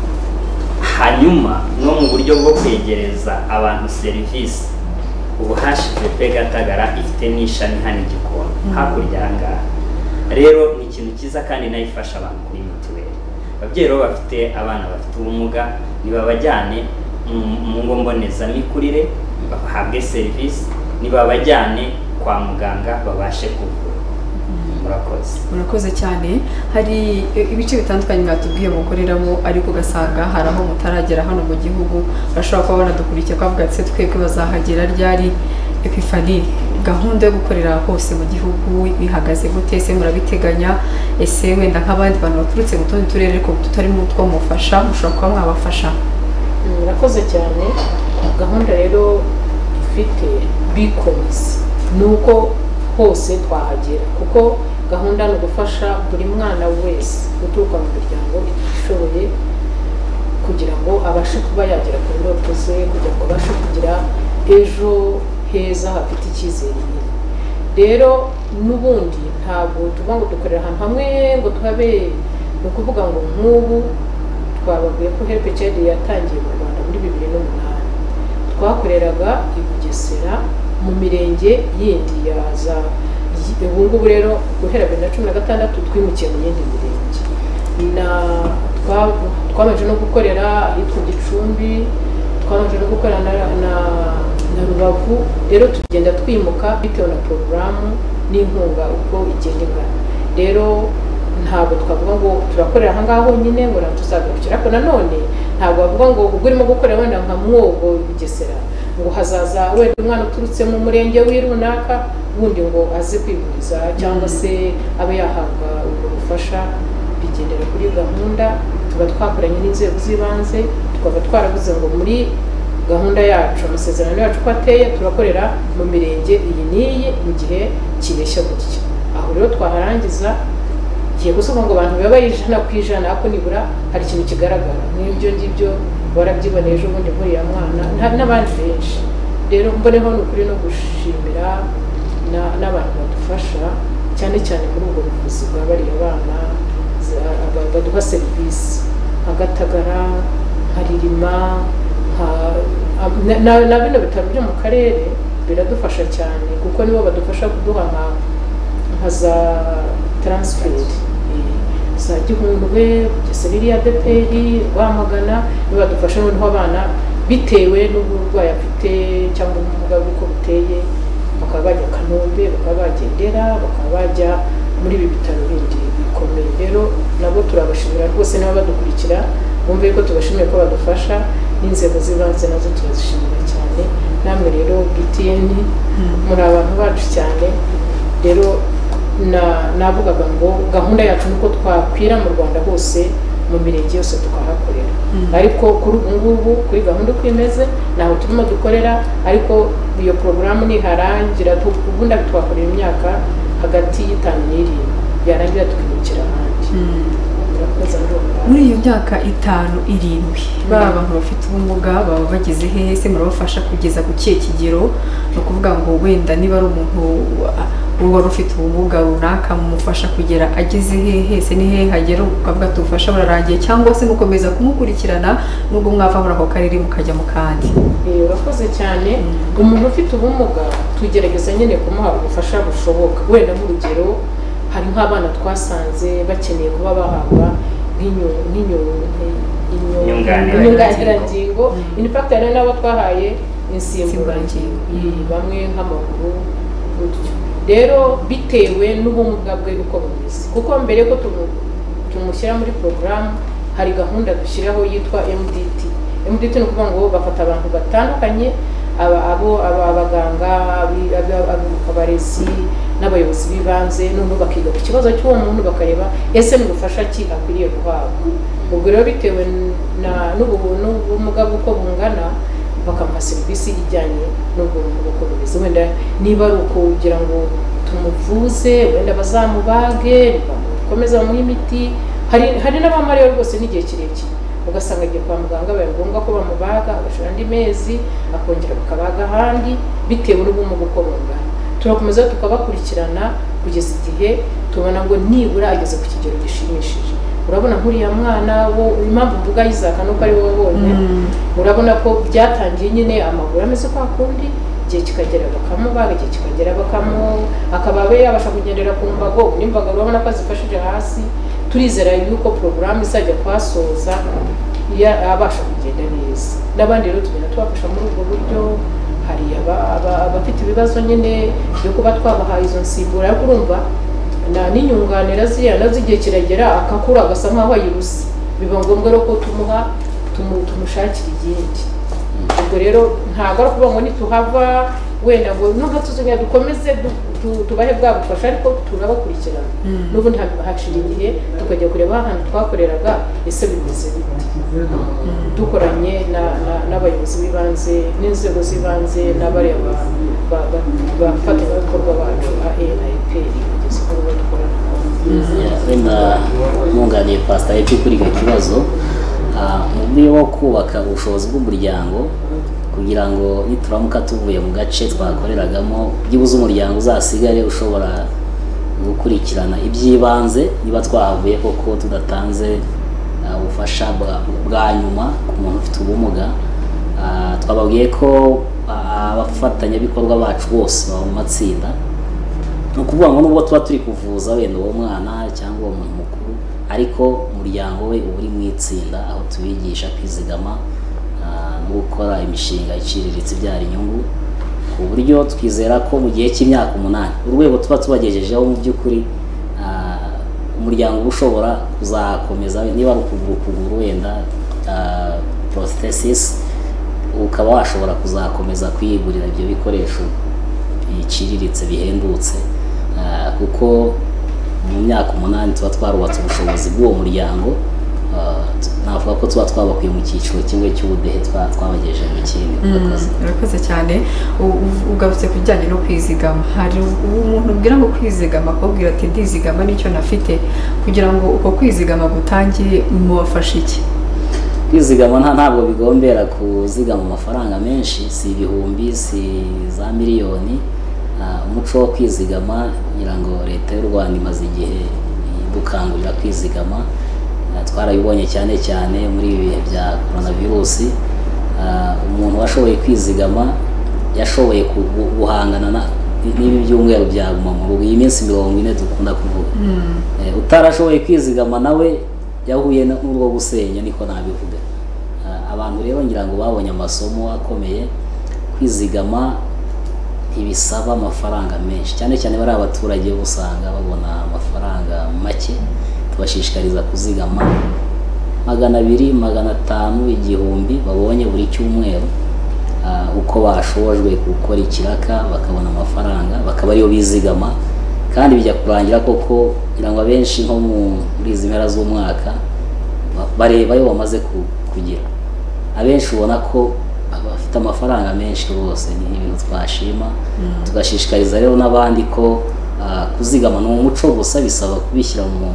Hanyuma no mu buryo bwo kwegereza abantu serivisi, ubu H I V B Gatagara ifite n'ishami hano Gikondo hakurya aha ngaha. Rero ni ikintu cyiza kandi nayo ifasha abantu kuri mituweli. Ababyeyi rero bafite abana bafite ubumuga nibabajyane mu ngo mbonezamikurire bahabwe serivisi, nibabajyane kwa muganga babashe kuvura. Murakoze. Murakoze cyane. Hari ibice bitandukanye mwatubwiye mukoreramo ariko ugasanga hari aho mutaragera hano mu gihugu, bashobora kuba banadukurikiye kwavuga ati twebwe bazahagera ryari. Epifani, gahunda yo gukorera hose mu gihugu bihagaze gute? Ese murabiteganya? Ese wenda nk'abandi bantu baturutse mu tundi turere ko tutari mu two mufasha mushobora kuba mwabafasha? Murakoze cyane. Gahunda rero ifite bikomeza nuko hose twahagera, kuko gahunda no gufasha buri mwana wese uturuka mu miryango ishoboye kugira ngo abashe kuba yagera ku ndoto ze, kugira ngo abashe kugira ejo heza hafite icyizere nyine. Rero n'ubundi ntabwo tuvuga ngo dukorera ahantu hamwe ngo tuhabe, ni ukuvuga ngo nk'ubu twababwiye ko Help Child yatangiye mu Rwanda muri bibiri n'umunani, twakoreraga i Bugesera mu mirenge yindi yaza. Ubu ngubu rero guhera bibiri na cumi na gatandatu twimukiye mu yindi mirenge, na twamaze no gukorera ahitwa Gicumbi, twamaze no gukorera na na Rubavu. Rero tugenda twimuka bitewe na porogaramu n'inkunga uko igenda ingana. Rero ntabwo twavuga ngo turakorera aha ngaho nyine ngo natuzagarukira, ariko nanone ntabwo bavuga ngo ubwo urimo gukorera wenda nka Mwogo Bugesera ngo hazaza wenda umwana uturutse mu murenge w'irunaka wundi ngo aze kwivuriza cyangwa se abe yahabwa ubwo bufasha. Bigendera kuri gahunda tuba twakoranye n'inzego z'ibanze, tukaba twaravuze ngo muri gahunda yacu amasezerano yacu ko ateye turakorera mu mirenge iyi n'iyi mu gihe kibeshya gutya. Aho rero twaharangiza giye gusoma ngo abantu baba ijana ku ijana, ako nibura hari ikintu kigaragara n'ibyo ngibyo warabyiboneye ejo bundi muri ya mwana n'abandi benshi. Rero mboneho ni ukuri no gushimira n'abantu badufasha cyane cyane muri ubwo buvuzi bwa bariya bana baduha serivisi nka Gatagara, nka Ririma, na bino bitaro byo mu karere biradufasha cyane kuko nibo badufasha kuduha nka za transfert za Gihundwe, Bugesera, A D P R, Rwamagana, nibo badufasha noneho abana bitewe n'uburwayi afite cyangwa ubumuga bw'uko buteye, bakaba bajya Kanombe, bakaba bagendera, bakaba bajya muri ibi bitaro bindi bikomeye. Rero nabo turabashimira rwose niba badukurikira, bumve ko tubashimiye ko badufasha, n'inzego z'ibanze nazo turazishimira cyane. Namwe rero B T N muri abantu bacu cyane. Rero na navugaga ngo gahunda yacu nuko twakwira mu Rwanda hose mu mirenge yose tukahakorera. Ariko kuri ngubu kuri gahunda uko imeze naho turimo dukorera, ariko iyo porogaramu niharangira ubundi twakorera imyaka hagati y'itanu n'irindwi, yarangira tukimukira ahandi. Muri iyo myaka itanu irindwi baba abantu bafite ubumuga baba bageze hehe? Se murabafasha kugeza ku kihe kigero? No kuvuga ngo wenda niba ari umuntu wari ufite ubumuga runaka mumufasha kugera ageze hehe? Se ni hehe hagera ukavuga tufasha bararangiye, cyangwa se mukomeza kumukurikirana nubwo mwava muri ako karere mukajya mu kandi? Urakoze cyane. Umuntu ufite ubumuga tugerageza nyine kumuha ubufasha bushoboka. Wenda mu rugero hari nk'abana twasanze bakeneye kuba bahabwa nk'inyunganirangingo, in fact hari n'abo twahaye insimburangingo, bamwe nk'amaguru gutyo. Rero bitewe n'ubumuga bwe uko bumeze, kuko mbere ko tumushyira muri porogaramu hari gahunda dushyiraho yitwa M D T. M D T ni ukuvuga ngo bafata abantu batandukanye, abo abaganga, abarezi n'abayobozi b'ibanze, none bakiga ku kibazo cy'uwo muntu bakareba ese n'ubufasha ki akwiriye guhabwa. Ubwo rero bitewe n'ubumuga bw'uko bungana bakamuha serivisi ijyanye n'ubwo bumuga uko bumeze. Wenda niba ari ukugira ngo tumuvuze, wenda bazamubage, bakomeza bamuha imiti. Hari n'abamara rwose n'igihe kirekire ugasanga agiye kwa muganga biba ngombwa ko bamubaga agashira andi mezi akongera bakabaga ahandi bitewe n'ubumuga uko bungana. Turakomeza tukabakurikirana kugeza igihe tubona ngo nibura ageze ku kigero gishimishije. Urabona nk'uriya mwana wo impamvu mvuga Isaac nuko ari wowe wabonye, urabona ko byatangiye nyine amaguru ameze kwa kundi, igihe kikagera bakamubaga, igihe kikagera bakamu akaba abe yabasha kugendera ku mbago, n'imbaga urabona ko azifashije hasi. Turizera yuko porogaramu izajya kwasoza abasha kugenda neza. N'abandi rero tugenda tubafasha muri ubwo buryo. Hari abafite ibibazo nyine byo kuba twabahaye izo nsimbura, ariko urumva na n'inyunganira ziriya nazo igihe kiragera akakura agasa nk'aho ayiruse, biba ngombwa rero ko tumuha tumushakira igindi. Ubwo rero ntabwo ari ukuvuga ngo nituhava wenda ngo nubwo tuzongera dukomeze tubahe bwa bufasha, ariko turabakurikirana n'ubu hashira igihe tukajya kureba ahantu twakoreraga ese bimeze bite, dukoranye n'abayobozi b'ibanze n'inzego z'ibanze n'abariya bafatanyabikorwa bacu A E na E P R kugeza ubu dukorana. Wenda ntunganiye Pastor Epi kuri icyo kibazo, mu buryo bwo kubaka ubushobozi bw'umuryango kugira ngo nituramuka tuvuye mu gace twakoreragamo byibuze umuryango uzasigare ushobora gukurikirana iby'ibanze niba twahavuye koko tudatanze ubufasha bwa nyuma ku muntu ufite ubumuga. Twababwiye ko abafatanyabikorwa bacu bose baba mu matsinda, ni ukuvuga ngo nubwo tuba turi kuvuza wenda uwo mwana cyangwa uwo muntu mukuru, ariko umuryango we uba uri mu itsinda aho tubigisha kwizigama no gukora imishinga iciriritse ibyara inyungu, ku buryo twizera ko mu gihe cy'imyaka umunani urwego tuba tubagejejeho mu by'ukuri umuryango uba ushobora kuzakomeza niba ari ukuguru ukuguru wenda prosthesis, ukaba washobora kuzakomeza kwiyigurira ibyo bikoresho biciriritse bihendutse, kuko mu myaka umunani tuba twarubatse ubushobozi bw'uwo muryango. Navuga ko tuba twabakuye mu cyiciro kimwe cy'ubudehe twabagejeje mu kindi. Urakoze cyane. Ugarutse ku bijyanye no kwizigama, hari umuntu ubwira ngo kwizigama akubwira ati ndizigama nicyo nafite, kugira ngo uko kwizigama gutangire mubafashe iki? Kwizigama ntabwo bigombera kuzigama amafaranga menshi, si ibihumbi, si za miliyoni. Umuco wo kwizigama ngira ngo leta y'u Rwanda imaze igihe dukangurira kwizigama. Twarabibonye cyane cyane muri ibi bihe bya coronavirus. Umuntu washoboye kwizigama yashoboye guhangana n'ibi byumweru byaguma mu rugo, iyi minsi mirongo ine dukunda kuvuga. Utarashoboye kwizigama nawe yahuye n'urwo gusenya, niko nabivuga. Abantu rero ngira ngo babonye amasomo akomeye. Kwizigama ntibisaba amafaranga menshi, cyane cyane bari abaturage usanga babona amafaranga make. Tubashishikariza kuzigama magana abiri, magana atanu, igihumbi babonye buri cyumweru, uko bashojwe gukora ikiraka bakabona amafaranga bakaba ariyo bizigama, kandi bijya kurangira koko ngira ngo abenshi nko muri izi mpera z'umwaka bareba ayo bamaze kugira. Abenshi ubona ko bafite amafaranga menshi rwose, ni ibintu twashima. Tugashishikariza rero n'abandi ko kuzigama ni umuco gusa, bisaba kubishyira mu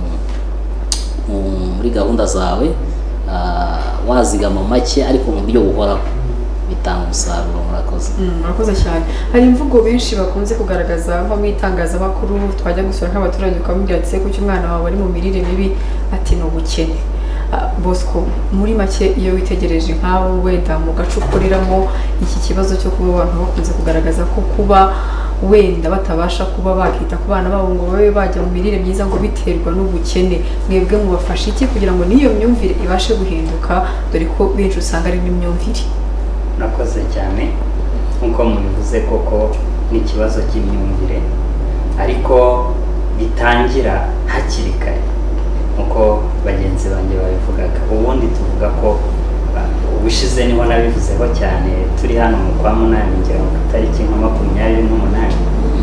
muri gahunda zawe, wazigama make ariko mu buryo buhoraho bitanga umusaruro. Murakoze. Murakoze cyane. Hari imvugo benshi bakunze kugaragaza nko mu itangazamakuru, twajya gusura nk'abaturage ukamubwira ati ko umwana wawe ari mu mirire mibi, ati ni ubukene. Bosco, muri make iyo witegereje nk'abo wenda mu gace ukoreramo, iki kibazo cyo kuba abantu bakunze kugaragaza ko kuba wenda batabasha kuba bakita ku bana babo ngo babe bajya mu mirire myiza ngo biterwa n'ubukene, mwebwe mubafasha iki kugira ngo n'iyo myumvire ibashe guhinduka, dore ko benshi usanga ari n'imyumvire? Nakoze cyane nk'uko mubivuze, koko n'ikibazo cy'imyumvire, ariko bitangira hakiri kare nk'uko bagenzi banjye babivugaga. Ubundi tuvuga ko ubushize niho nabivuzeho cyane, turi hano mu kwa munani ngira ngo tariki nka makumyabiri n'umunani,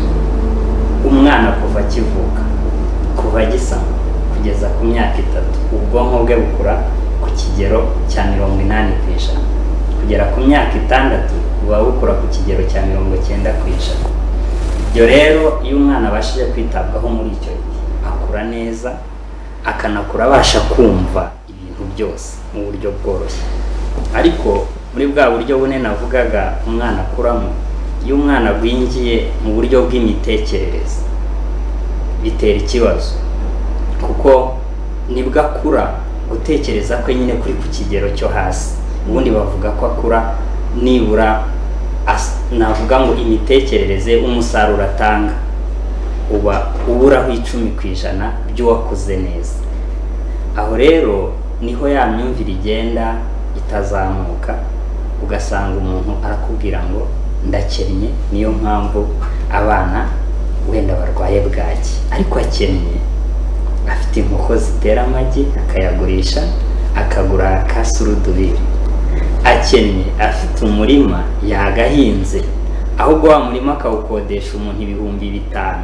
umwana kuva akivuka, kuva agisama kugeza ku myaka itatu, ubwonko bwe bukura ku kigero cya mirongo inani ku ijana, kugera ku myaka itandatu buba bukura ku kigero cya mirongo cyenda ku ijana. Ibyo rero iyo umwana abashije kwitabwaho muri icyo gihe, akura neza, akanakura abasha kumva ibintu byose mu buryo bworoshye. Ariko muri bwa buryo bune navugaga umwana akuramo, iyo umwana agwingiye mu buryo bw'imitekerereze, bitera ikibazo kuko nibwo akura gutekereza ko nyine kuri ku kigero cyo hasi. Ubundi bavuga ko akura nibura navuga ngo imitekerereze umusaruro atanga uba uburaho icumi ku ijana by'uwakuze neza. Aho rero niho ya myumvire igenda itazamuka, ugasanga umuntu arakubwira ngo ndakennye, niyo mpamvu abana wenda barwaye bwaki, ariko akennye afite inkoko zitera amagi akayagurisha akagura kasurudubiri. Akennye afite umurima yagahinze, ahubwo wa murima akawukodesha umuntu ibihumbi bitanu,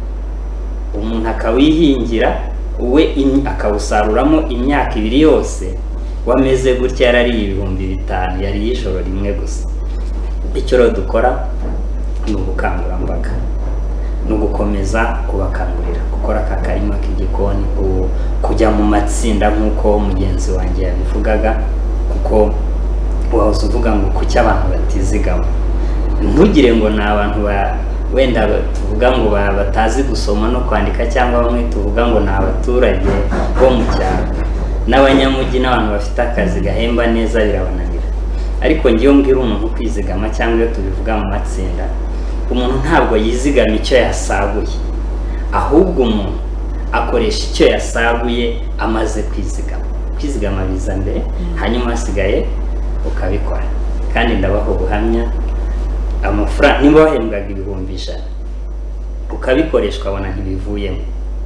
umuntu akawihingira we akawusaruramo imyaka ibiri yose, wameze gutya yarariye ibihumbi bitanu, yari ijoro rimwe gusa. Icyo rero dukora ni ubukangurambaga, ni ugukomeza kubakangurira gukora aka karima k'igikoni, kujya mu matsinda nk'uko mugenzi wanjye yabivugaga, kuko wahoze uvuga ngo kuki abantu batizigama. Ntugire ngo ni abantu wenda tuvuga ngo batazi gusoma no kwandika, cyangwa bamwe tuvuga ngo ni abaturage bo mu cyaro n'abanyamujyi n'abantu bafite akazi gahemba neza birabananira. Ariko ngiyo mbwira umuntu kwizigama, cyangwa iyo tubivuga mu matsinda, umuntu ntabwo yizigama icyo yasaguye, ahubwo umuntu akoresha icyo yasaguye amaze kwizigama. Kwizigama biza mbere, hanyuma hasigaye ukabikora. Kandi ndabaho guhamya, amafaranga niba wahembwaga ibihumbi ijana ukabikoresha ukabona ntibivuyemo,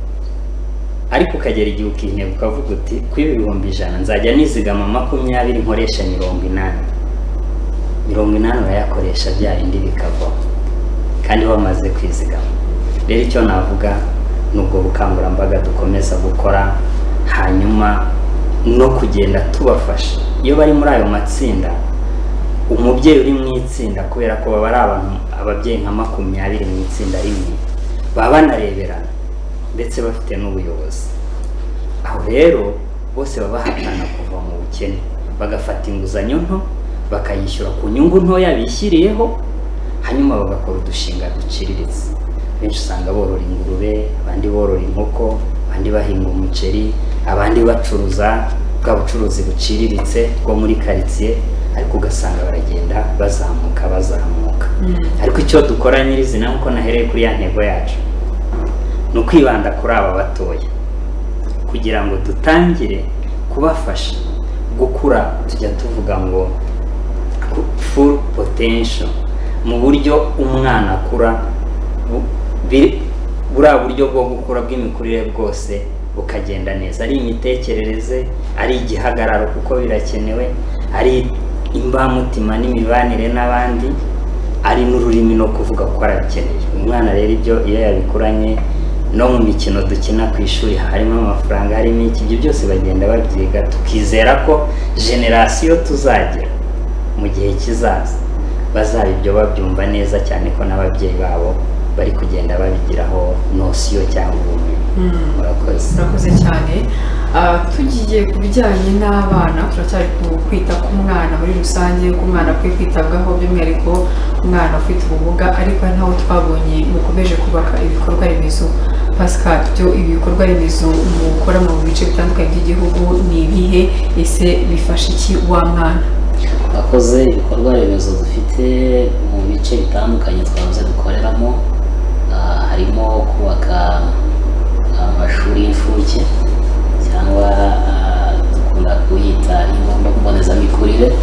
ariko ukagera igihe ukintego ukavuga uti ku ibihumbi ijana nzajya nizigama makumyabiri nkoresha mirongo inani, mirongo inani urayakoresha bya bindi bikavaho kandi wamaze kwizigama. Rero icyo navuga ni ubwo bukangurambaga dukomeza gukora, hanyuma no kugenda tubafasha iyo bari muri ayo matsinda. Umubyeyi uri mu itsinda, kubera ko baba ari abantu ababyeyi nka makumyabiri mu itsinda rimwe, baba banareberana ndetse bafite n'ubuyobozi. Aho rero bose baba bahatana kuva mu bukene, bagafata inguzanyo nto bakayishyura ku nyungu ntoya bishyiriyeho, hanyuma bagakora udushinga duciriritse. Benshi usanga borora ingurube, abandi borora inkoko, abandi bahinga umuceri, abandi bacuruza bwa bucuruzi buciriritse bwo muri karitsiye, ariko ugasanga baragenda bazamuka bazamuka. Ariko icyo dukora nyirizina nk'uko nahereye kuri ya ntego yacu, ni ukwibanda kuri aba batoya kugira ngo dutangire kubafasha gukura. Tujya tuvuga ngo full potential, mu buryo umwana akura, buriya buryo bwo gukura bw'imikurire bwose bukagenda neza, ari imitekerereze, ari igihagararo kuko birakenewe, ari imbamutima n'imibanire n'abandi, ari n'ururimi no kuvuga ko arabikeneye. Umwana rero ibyo iyo yabikuranye no mu mikino dukina ku ishuri harimo amafaranga, harimo iki, ibyo byose bagenda babyiga, tukizera ko generasiyo tuzagira mu gihe kizaza bazaba ibyo babyumva neza, cyane ko n'ababyeyi babo bari kugenda babigiraho nosiyo cyangwa ubumenyi. Murakoze. Murakoze cyane. Tugiye ku bijyanye n'abana, turacyari ku kwita ku mwana muri rusange, ko umwana akwiye kwitabwaho, by'umwihariko umwana ufite ubumuga, ariko naho twabonye mukomeje kubaka ibikorwa remezo. Pascal, byo ibikorwa remezo mukora mu bice bitandukanye by'igihugu ni ibihe, ese bifasha iki wa mwana? Akoze ibikorwa remezo dufite mu bice bitandukanye twavuze dukoreramo, harimo kubaka amashuri y'incuke cyangwa dukunda kuyita ingondo mbonezamikurire.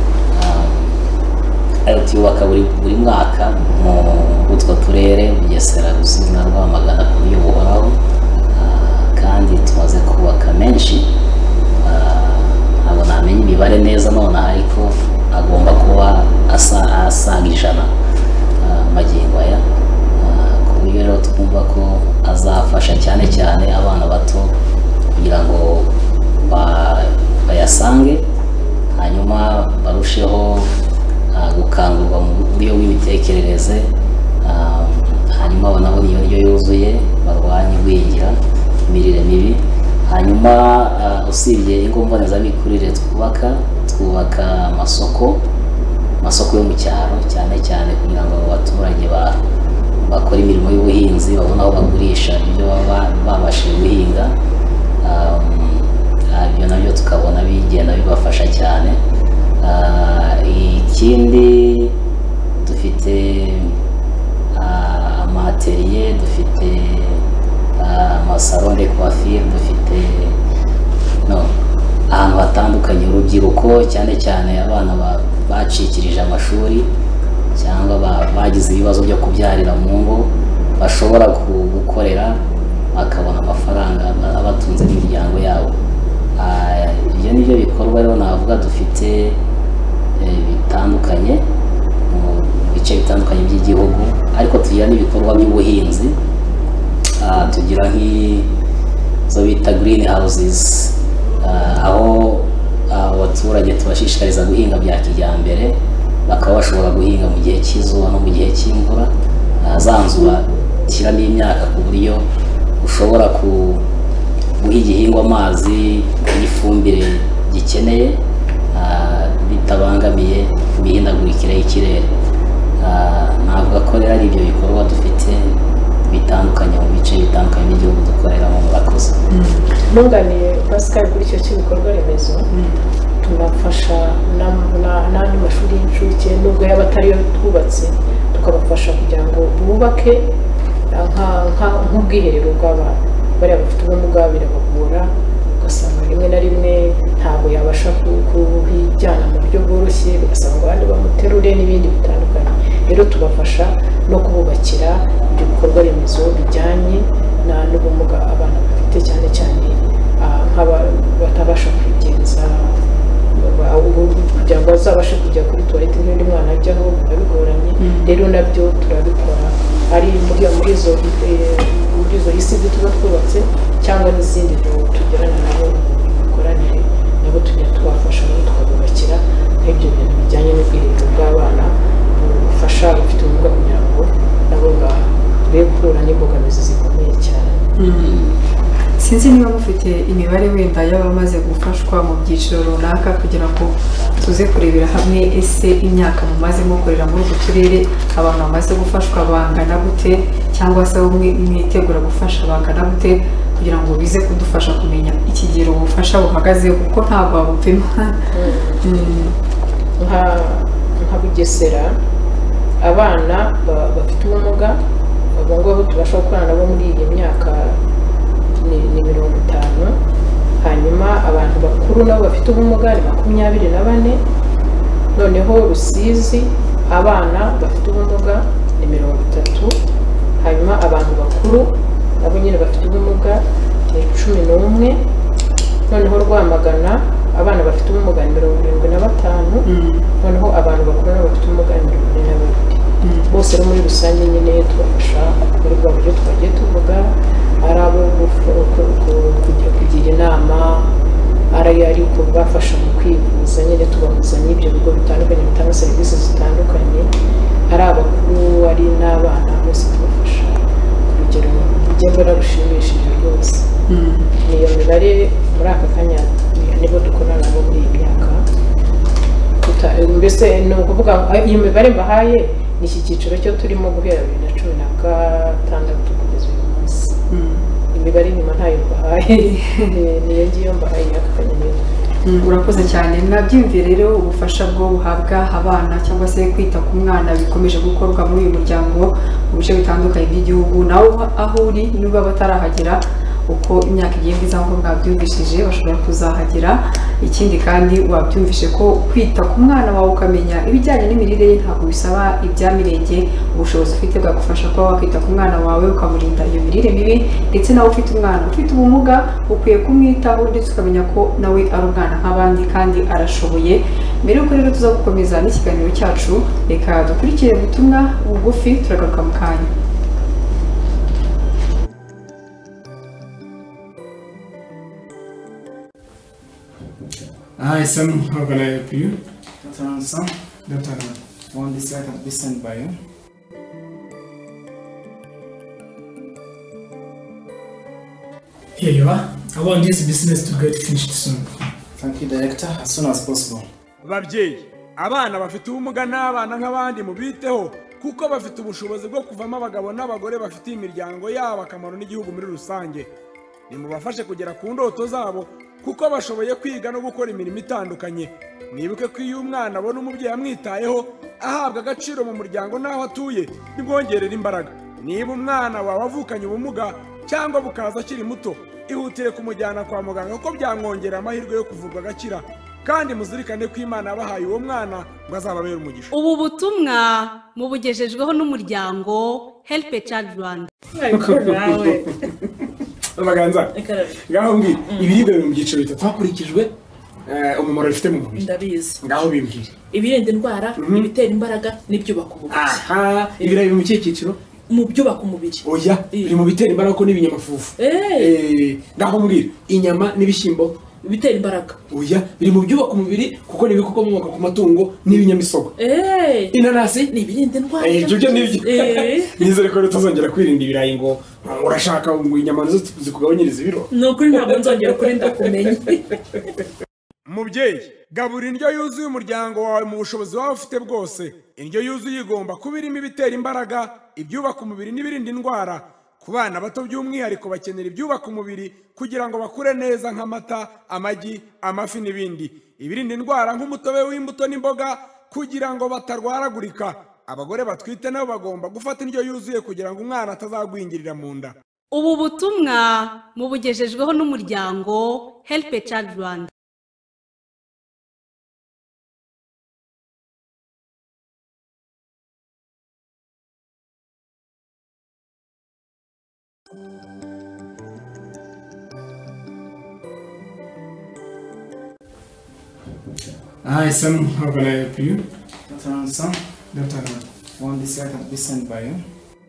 Ayo tuyubaka buri buri mwaka mu utwo turere, Bugesera, Rusizi na Rwamagana ku buryo buhoraho, kandi tumaze kubaka menshi. Ntabwo namenya imibare neza none, ariko agomba kuba asa asaga ijana magingo aya, ku buryo rero twumva ko azafasha cyane cyane abana bato kugira ngo bayasange, hanyuma barusheho gukangurwa mu buryo bw'imitekerereze, hanyuma banabona iyo ndyo yuzuye, barwanye igwingira, imirire mibi. Hanyuma usibye ingo mbonezamikurire twubaka, twubaka amasoko amasoko yo mu cyaro cyane cyane kugira ngo abaturage bakora imirimo y'ubuhinzi babona aho bagurisha ibyo baba babashije guhinga. Ibyo nabyo tukabona bigenda bibafasha cyane. Ikindi dufite amateriye, dufite amasaro de coiffure, dufite no ahantu hatandukanye urubyiruko cyane cyane abana bacikirije amashuri cyangwa bagize ibibazo byo kubyarira mu ngo bashobora gukorera bakabona amafaranga abatunze n'imiryango yabo. Ibyo nibyo bikorwa rero navuga dufite bitandukanye mu bice bitandukanye by'igihugu, ariko tugira n'ibikorwa by'ubuhinzi. Tugira nk'izo bita green houses, aho abaturage tubashishikariza guhinga bya kijyambere, bakaba bashobora guhinga mu gihe cy'izuba no mu gihe cy'imvura. Za nzu bashyiramo imyaka ku buryo ushobora guha igihingwa amazi n'ifumbire gikeneye bitabangamiye imihindagurikire y'ikirere. Navuga ko rero ari ibyo bikorwa dufite bitandukanye mu bice bitandukanye by'igihugu dukoreramo. Murakoze. Ntunganiye Pascal kuri icyo cy'ibikorwa remezo, tunafasha n'andi mashuri y'incuke nubwo yaba atari yo twubatse, tukabafasha kugira ngo bubake nk'ubwiherero bw'abana. Bariya bafite ubumuga birabagora, ugasanga rimwe na rimwe ntabwo yabasha kuhijyana mu buryo bworoshye, ugasanga abandi bamuterure n'ibindi bitandukanye. Rero tubafasha no kububakira ibyo bikorwa remezo bijyanye n'ubumuga abana bafite, cyane cyane batabasha kwigenza kugira ngo bazabashe kujya kuri tuwarete n'undi mwana ajyaho biba bigoranye. Rero nabyo turabikora ari muri izo lisiti tuba twubatse cyangwa n'izindi tugirana nabo imikoranire, nabo tujya tubafasha nabo tukabubakira nk'ibyo bintu bijyanye n'ubwiherero bw'abana bufasha abafite ubumuga kugira ngo nabo be guhura n'imbogamizi zikomeye cyane. Sinzi niba mufite imibare wenda y'abamaze gufashwa mu byiciro runaka kugira ngo tuze kurebera hamwe ese imyaka mumaze mukorera muri utu turere abantu bamaze gufashwa bangana gute, cyangwa se mwitegura gufasha bangana gute, kugira ngo bize kudufasha kumenya ikigero ubufasha buhagaze, kuko ntabwo babupima. nka Bugesera abana bafite ubumuga abo ngabo tubasha gukorana nabo muri iyi myaka ni mirongo itanu. Hanyuma abantu bakuru nabo bafite ubumuga ni makumyabiri na bane. Noneho Rusizi abana bafite ubumuga ni mirongo itatu. Hanyuma abantu bakuru nabo nyine bafite ubumuga ni cumi n'umwe. Noneho Rwamagana abana bafite ubumuga ni mirongo irindwi na batanu. Noneho abantu bakuru nabo bafite ubumuga ni mirongo ine na babiri. Bose rero muri rusange nyine tubafasha muri bwa buryo twagiye tuvuga, ari abo kujya kugira inama, ari ariko bafasha mu kwivuza nyine tubahuza n'ibyo bigo bitandukanye bitanga serivisi zitandukanye, ari abakuru ari n'abana bose tubafasha ku rugero rugenda rushimishije rwose. Niyo mibare muri aka kanya nibo dukorana nabo muri iyi myaka. Mbese ni ukuvuga iyo mibare mbahaye ni iki cyiciro cyo turimo guhera bibiri na cumi na gatandatu kugeza uyu munsi. Imibare nyuma ntayo mbahaye, niyo ngiyo mbahaye aka kanya. Urakoze cyane. Mwabyumviye rero ubufasha bwo buhabwa abana cyangwa se kwita ku mwana bikomeje gukorwa muri uyu muryango mu bice bitandukanye by'igihugu. Nawe aho uri nubwo batarahagera, uko imyaka igenda iza ngo mwabyumvishije bashobora kuzahagera. Ikindi kandi wabyumvishe ko kwita ku mwana wawe ukamenya ibijyanye n'imirire ye ntabwo bisaba ibyamirenge. Ubushobozi ufite bwagufasha kuba wakwita ku mwana wawe ukamurinda iyo mirire mibi, ndetse nawe ufite umwana ufite ubumuga ukwiye kumwitaho ndetse ukamenya ko nawe ari umwana nk'abandi kandi arashoboye. Mbere yuko rero tuza gukomeza n'ikiganiro cyacu, reka dukurikire ubutumwa bugufi turagaruka mu kanya. Hi Sam, how can I help you? Doctor Anson, Doctor on this side can be sent by you. Here you are. I want this business to get finished soon. Thank you, Director, as soon as possible. Babyeyi, abana bafite ubumuga n'abana nk'abandi mubiteho kuko bafite ubushobozi bwo kuvamo abagabo n'abagore bafitiye imiryango yabo akamaro n'igihugu muri rusange. Nimubafashe kugera ku ndoto zabo kuko bashoboye kwiga no gukora imirimo itandukanye. Mwibuke ko iyo umwana abona umubyeyi amwitayeho ahabwa agaciro mu muryango n'aho atuye bimwongerera imbaraga. Niba umwana wawe avukanye ubumuga cyangwa bukaza akiri muto, ihutire kumujyana kwa muganga kuko byamwongerera amahirwe yo kuvurwa agakira. Kandi muzirikane ko Imana yabahaye uwo mwana ngo azababere umugisha. Ubu butumwa mubugejejweho n'umuryango Help a Child Rwanda. Abaganza ngaho mbwira ibiribwa biri mu byiciro bitatu hakurikijwe umumaro bifite mu mubiri. Ndabizi. Ngaho bimbwira. Ibirinda indwara, ibitera imbaraga n'ibyubaka umubiri. Aha, ibirayi mu kihe cyiciro? Mu byubaka umubiri. Oya, biri mu bitera imbaraga ko n'ibinyamafufu. Eh, ngaho mbwira inyama n'ibishyimbo bitera imbaraga. Oya, biri mu byubaka umubiri kuko ni ibikomoka ku matungo n'ibinyamisogwe. Eh, inanasi ni ibirinda indwara. Eh, ibyo nibyo. Eh, nizere ko tutazongera kwirinda ibirayi ngo urashaka ngo inyama zo zikugabanyiriza ibiro. Nukuri ntabwo nzongera kurinda kumenya. Mubyeyi, gabura indyo yuzuye umuryango wawe mu bushobozi wawe ufite bwose. Indyo yuzuye igomba kuba irimo ibitera imbaraga, ibyubaka umubiri n'ibirinda indwara. Ku bana bato by'umwihariko bakenera ibyubaka umubiri kugira ngo bakure neza nk'amata, amagi, amafi n'ibindi. Ibirinda indwara nk'umutobe w'imbuto n'imboga kugira ngo batarwaragurika. Abagore batwite nabo bagomba gufata indyo yuzuye kugira ngo umwana atazagwingirira mu nda. Ubu butumwa mubugejejweho n'umuryango Help a Child Rwanda. Hi Sam, how can I help you? Doctor Anson, Doctor Anson. one this letter be sent by you.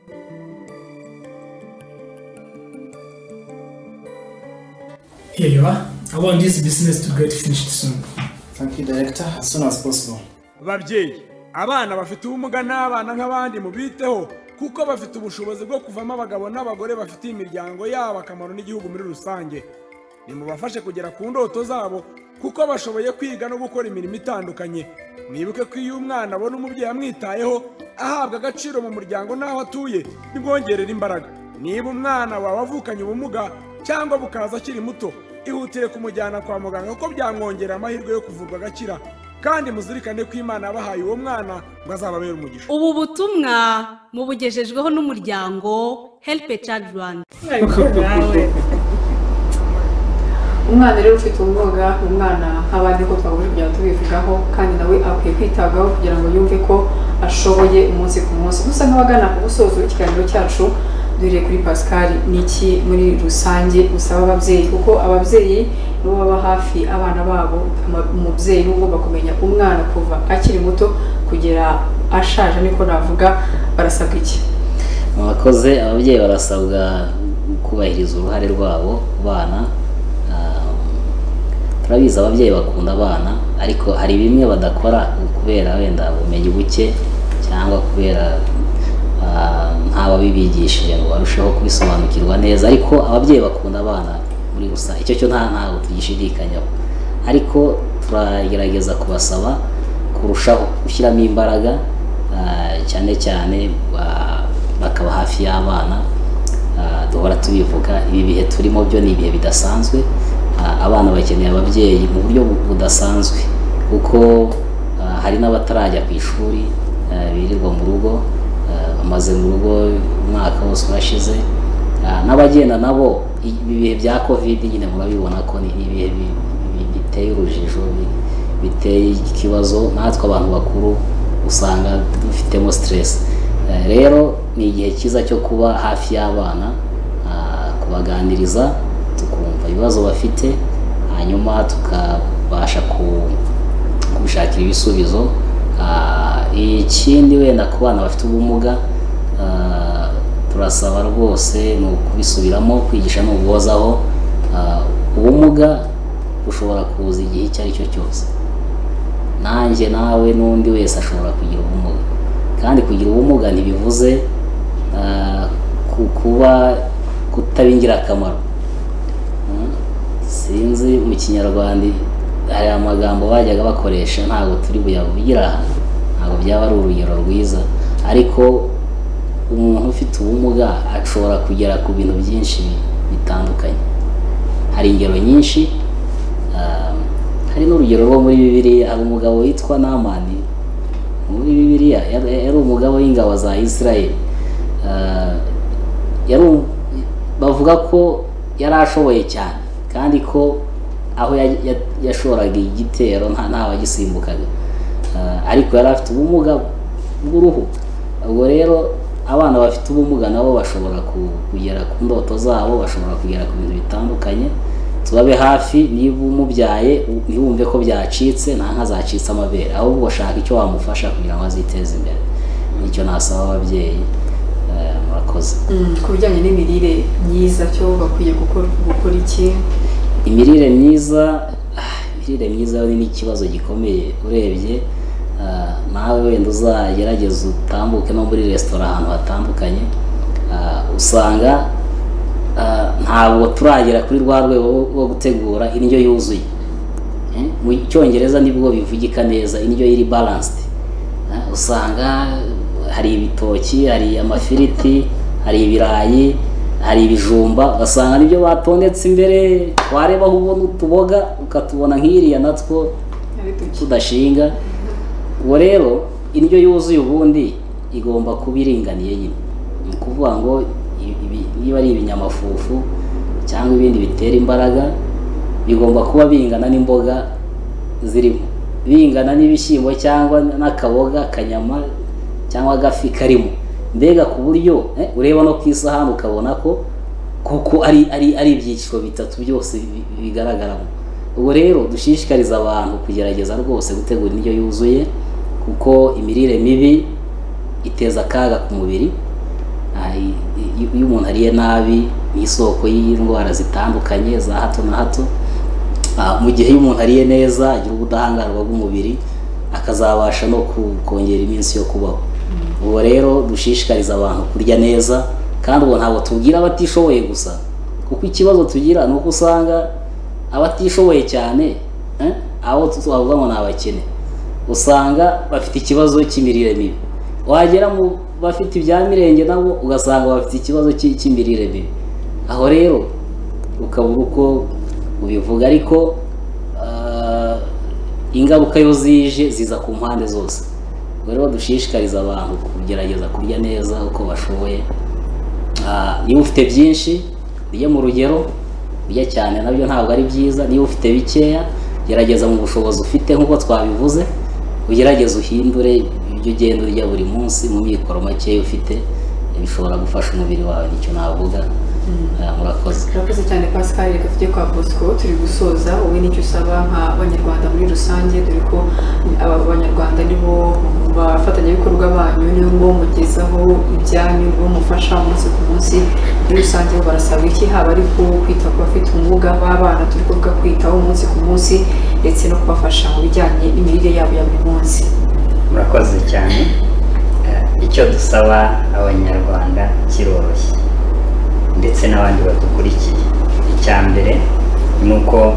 Here you are. I want this business to get finished soon. Thank you, Director, as soon as possible. Babyeyi, abana bafite ubumuga n'abana nk'abandi mubiteho kuko bafite ubushobozi bwo kuvamo abagabo n'abagore bafitiye imiryango yabo akamaro n'igihugu muri rusange. Nimubafashe kugera ku ndoto zabo kuko bashoboye kwiga no gukora imirimo itandukanye. Mwibuke ko iyo umwana abona umubyeyi amwitayeho ahabwa agaciro mu muryango n'aho atuye bimwongerera imbaraga. Niba umwana wawe avukanye ubumuga cyangwa bukaza akiri muto, ihutire kumujyana kwa muganga kuko byamwongerera amahirwe yo kuvurwa agakira. Kandi muzirikane ko Imana yabahaye uwo mwana ngo azababere umugisha. Ubu butumwa mubugejejweho n'umuryango Help a Child Rwanda. Umwana rero ufite ubumuga, umwana nk'abandi ko twabuje kugira ngo tubivugaho, kandi nawe akwiye kwitabwaho kugira ngo yumve ko ashoboye umunsi ku munsi. Gusa nk'abagana ku busozo w'ikiganiro cyacu duhere kuri Pascal, niki muri rusange usaba ababyeyi, kuko ababyeyi nibo baba hafi abana babo. Umubyeyi n'ubwo bakumenya umwana kuva akiri muto kugera ashaje, niko navuga, barasabwa iki? Mwakoze. Ababyeyi barasabwa kubahiriza uruhare rwabo ku bana. Turabizi ababyeyi bakunda abana, ariko hari bimwe badakora kubera wenda ubumenyi buke cyangwa kubera ntababibigishije ngo barusheho kubisobanukirwa neza. Ariko ababyeyi bakunda abana muri rusange, icyo cyo nta ntabwo tugishidikanyaho. Ariko turagerageza kubasaba kurushaho gushyiramo imbaraga, cyane cyane bakaba hafi y'abana. Duhora tubivuga, ibi bihe turimo byo ni ibihe bidasanzwe. Abana bakeneye ababyeyi mu buryo budasanzwe, kuko hari n'abatarajya ku ishuri, birirwa mu rugo, bamaze mu rugo umwaka wose urashize. N'abagenda nabo ibi bihe bya covid nyine murabibona ko ni ibihe biteye urujijo, biteye ikibazo. Natwe abantu bakuru usanga dufitemo stress. Rero ni igihe cyiza cyo kuba hafi y'abana, kubaganiriza, tukumva ibibazo bafite, hanyuma tukabasha kubishakira ibisubizo. Ikindi wenda ku bana bafite ubumuga, turasaba rwose ni ukubisubiramo, kwigisha no guhozaho. Ubumuga bushobora kuza igihe icyo ari cyo cyose. Nanjye nawe n'undi wese ashobora kugira ubumuga, kandi kugira ubumuga ntibivuze kuba kutaba ingirakamaro. Sinzi mu Kinyarwanda hari amagambo bajyaga bakoresha, ntabwo turi buyavugira aha, ntabwo byaba ari urugero rwiza, ariko umuntu ufite ubumuga ashobora kugera ku bintu byinshi bitandukanye. Hari ingero nyinshi, hari n'urugero rwo muri Bibiliya, hari umugabo witwa Namani muri Bibiliya, yari umugabo w'ingabo za Israeli. Yari bavuga ko yari ashoboye cyane kandi ko aho yashoraga igitero nta ntawagisimbukaga, ariko yari afite ubumuga bw'uruhu. Ubwo rero abana bafite ubumuga nabo bashobora kugera ku ndoto zabo, bashobora kugera ku bintu bitandukanye. Tubabe hafi, niba umubyaye ntiwumve ko byacitse, nta nka zacitse amabere, ahubwo bashaka icyo wamufasha kugira ngo aziteze imbere. Nicyo nasaba ababyeyi. Murakoze. Ku bijyanye n'imirire myiza, cyo bakwiye gukora gukora iki? Imirire myiza, imirire myiza ni ikibazo gikomeye. Urebye nawe wenda uzagerageza utambuke no muri resitora ahantu hatandukanye, usanga ntabwo turagera kuri rwa rwego rwo gutegura indyo yuzuye. Mu Cyongereza nibwo bivugika neza, indyo iri balanced. Usanga hari ibitoki, hari amafiriti, hari ibirayi, hari ibijumba, ugasanga nibyo batondetse imbere. Wareba aho ubona utuboga ukatubona nk'iriya natwo tudashinga. Ubwo rero indyo yuzuye ubundi igomba kuba iringaniye nyine. Ni ukuvuga ngo niba ari ibinyamafufu cyangwa ibindi bitera imbaraga, bigomba kuba bingana n'imboga zirimo, bingana n'ibishyimbo cyangwa n'akaboga, akanyama cyangwa agafi karimo. Mbega ku buryo ureba no ku isahani ukabona ko kuko ari ari ari ibyiciro bitatu byose bigaragaramo. Ubwo rero dushishikariza abantu kugerageza rwose gutegura indyo yuzuye, kuko imirire mibi iteza akaga ku mubiri. Iyo umuntu ariye nabi ni isoko y'indwara zitandukanye za hato na hato. Mu gihe iyo umuntu ariye neza agira ubudahangarwa bw'umubiri, akazabasha no kongera iminsi yo kubaho. Ubwo rero dushishikariza abantu kurya neza, kandi ubu ntabwo tubwira abatishoboye gusa, kuko ikibazo tugira ni uko usanga abatishoboye cyane, abo twavuga ngo ni abakene, usanga bafite ikibazo cy'imirire mibi. Wagera mu bafite ibya mirenge nabo ugasanga bafite ikibazo cy'imirire mibi. Aho rero ukabura uko ubivuga, ariko ingaruka yo zije ziza ku mpande zose. Ubwo rero dushishikariza abantu kugerageza kurya neza uko bashoboye. Niba ufite byinshi urye mu rugero, urya cyane nabyo ntabwo ari byiza. Niba ufite bikeya, gerageza mu bushobozi ufite nk'uko twabivuze, ugerageze uhindure ibyo ugenda urya buri munsi mu mikoro make ufite, bishobora gufasha umubiri wawe. Nicyo navuga. Murakoze. Murakoze cyane Pascal. Reka tujye kwa Bosco, turi gusoza. Wowe nicyo usaba nk'abanyarwanda muri rusange, dore ko aba banyarwanda nibo bafatanyabikorwa banyu, nibo mugezaho ibyanyu, nibo mufasha umunsi ku munsi. Muri rusange bo barasaba iki? Haba ari ku kwita ku bafite ubumuga b'abana turi kuvuga, kwitaho umunsi ku munsi, ndetse no kubafasha mu bijyanye n'imirire yabo ya buri munsi. Murakoze cyane. Icyo dusaba abanyarwanda kiroroshye, ndetse n'abandi badukurikiye. Icya mbere ni uko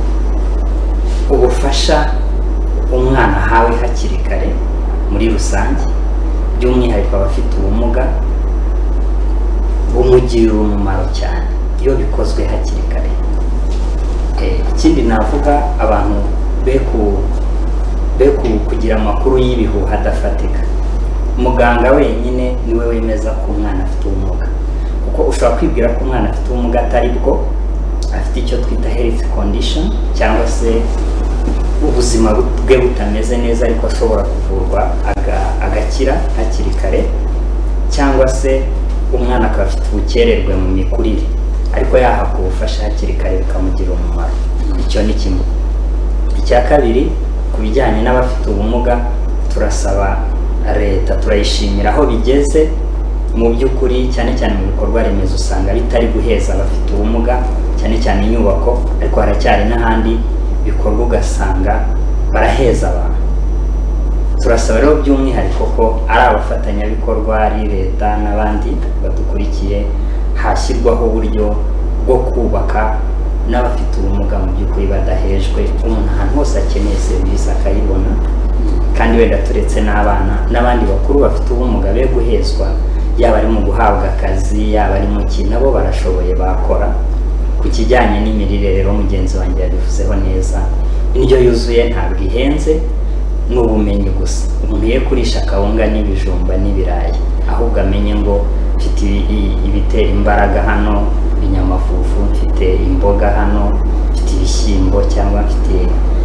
ubufasha umwana ahawe hakiri kare muri rusange, by'umwihariko abafite ubumuga, bumugirira umumaro cyane iyo bikozwe hakiri kare. Ikindi navuga, abantu be kugira amakuru y'ibihuha adafatika. Muganga wenyine niwe wemeza ko umwana afite ubumuga, kuko ushobora kwibwira ko umwana afite ubumuga atari bwo, afite icyo twita health condition, cyangwa se ubuzima bwe butameze neza ariko ashobora kuvurwa agakira hakiri kare, cyangwa se umwana akaba afite ubukererwe mu mikurire ariko yahabwa ubufasha hakiri kare bikamugira umumaro. Icyo ni kimwe. Icya kabiri, ku bijyanye n'abafite ubumuga, turasaba leta, turayishimira aho bigeze. Mu by'ukuri cyane cyane mu bikorwa remezo usanga bitari guheza abafite ubumuga, cyane cyane inyubako, ariko haracyari n'ahandi bikorwa ugasanga baraheza abantu. Turasaba rero by'umwihariko ko ari abafatanyabikorwa, ari leta n'abandi badukurikiye, hashyirwaho uburyo bwo kubaka n'abafite ubumuga mu by'ukuri badahejwe, umuntu ahantu hose akeneye serivisi akayibona. kandi wenda turetse n'abana n'abandi bakuru bafite ubumuga be guhezwa, yaba ari mu guhabwa akazi yaba ari mu kintu, nabo barashoboye bakora. Ku kijyanye n'imirire rero mugenzi wanjye yabivuzeho neza, indyo yuzuye ntabwo ihenze, ni ubumenyi gusa. Umuntu ye kurisha akawunga n'ibijumba n'ibirayi, ahubwo amenye ngo mfite ibitera imbaraga hano, ibinyamafufu, mfite imboga hano, mfite ibishyimbo cyangwa mfite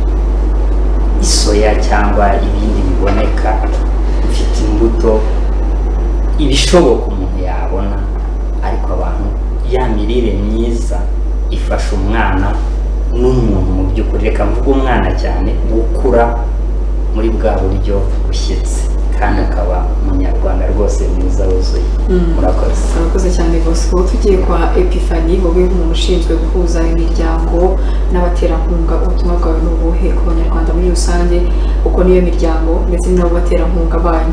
isoya cyangwa ibindi biboneka, mfite imbuto, ibishoboka umuntu yabona. Ariko abantu ya mirire myiza ifasha umwana n'umuntu mu by'ukuri, reka mvuga umwana cyane, gukura muri bwa buryo bushyitse kandi akaba umunyarwanda rwose mwiza wuzuye. Murakoze. Murakoze cyane Bosco. Tugiye kwa Epiphanie, wowe nk'umuntu ushinzwe guhuza imiryango n'abaterankunga, ubutumwa bwawe ni ubuhe ku banyarwanda muri rusange, kuko niyo miryango ndetse n'abo baterankunga banyu?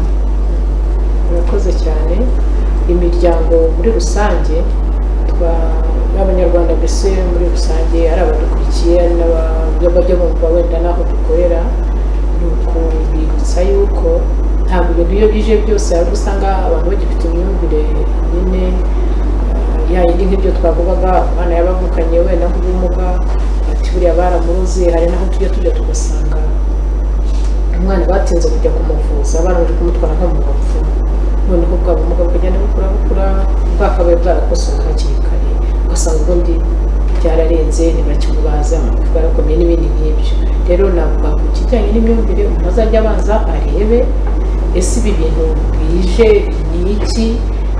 Murakoze cyane. Imiryango muri rusange, n'abanyarwanda mbese muri rusange, ari abadukurikiye ari n'abajya bumva wenda n'aho dukorera, ni ukubibutsa yuko ntabwo ibintu iyo bije byose hari usanga abantu bagifite imyumvire nyine ya yindi nk'ibyo twavugaga, abana yabavukanye wenda nk'ubumuga ati buriya baramuruzi. Hari naho tujya tujya tugasanga umwana batinze kujya kumuvuza, barangije kumutwara nko mu bapfumu, noneho bwa bumuga bukagenda bukura bukura bwakabaye bwarakosoka hakiri kare, ugasanga ubundi byararenze ntibakimubaza, bwarakomeye n'ibindi nk'ibyo. Rero navuga ku kijyanye n'imyumvire, umuntu azajya abanza arebe ese ibi bintu bije ni iki,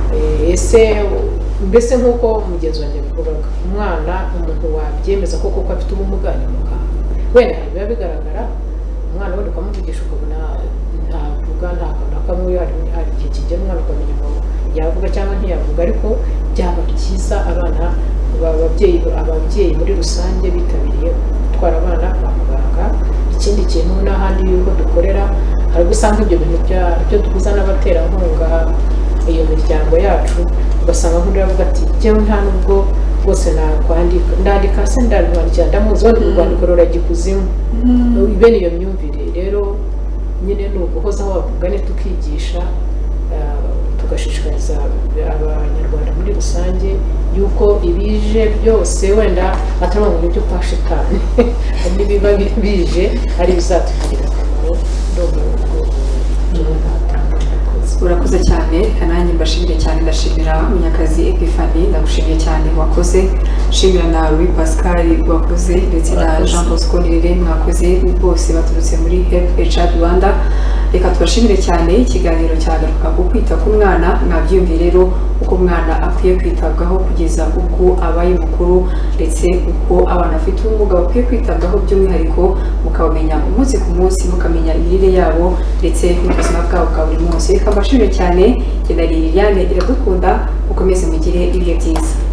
ese mbese nk'uko mugenzi wanjye bivugaga, umwana umuntu wabyemeza koko ko afite ubumuga ni muganga. Wenda hari biba bigaragara, umwana wenda ukamuvugisha ukabona ntavuga, nta kantu na kamwe, hari igihe kigera umwana ukamenya ngo yavuga cyangwa ntiyavuga. Ariko byaba byiza abana ababyeyi ababyeyi muri rusange bitabiriye gutwara abana kwa muganga. Ikindi kintu n'ahandi yuko dukorera, hari gusanga ibyo bintu byo duhuza n'abaterankunga iyo miryango yacu, ugasanga nk'undi yavuga ati jyewe nta nubwo rwose nakwandika, ndandika se ndandikira ndamuzi, wenda urwandiko ruragikuzimu. Bene iyo myumvire rero nyine ni uguhozaho abavugane, tukigisha tugashishikariza abanyarwanda muri rusange yuko ibije byose wenda atari mu buryo bwa shitani, n'ibiba bije ari bizatugirira akamaro. Urakoze cyane. Kananjye mbashimire cyane, ndashimira Munyakazi Epiphanie, ndagushimiye cyane wakoze. Shimira na Louis Pascal wakoze, ndetse na Jean Bosco Nirere mwakoze, bose baturutse muri Help H R Rwanda. Reka tubashimire cyane. Ikiganiro cyagaruka ku kwita ku mwana, mwabyumviye rero uko umwana akwiye kwitabwaho kugeza ubwo abaye mukuru, ndetse uko abana bafite ubumuga bakwiye kwitabwaho by'umwihariko, mukabamenya umunsi ku munsi, mukamenya imirire yabo ndetse n'ubuzima bwabo bwa buri munsi. Reka mbashimire cyane. Jye na Liliane Iradukunda, mukomeze mugire ibihe byiza.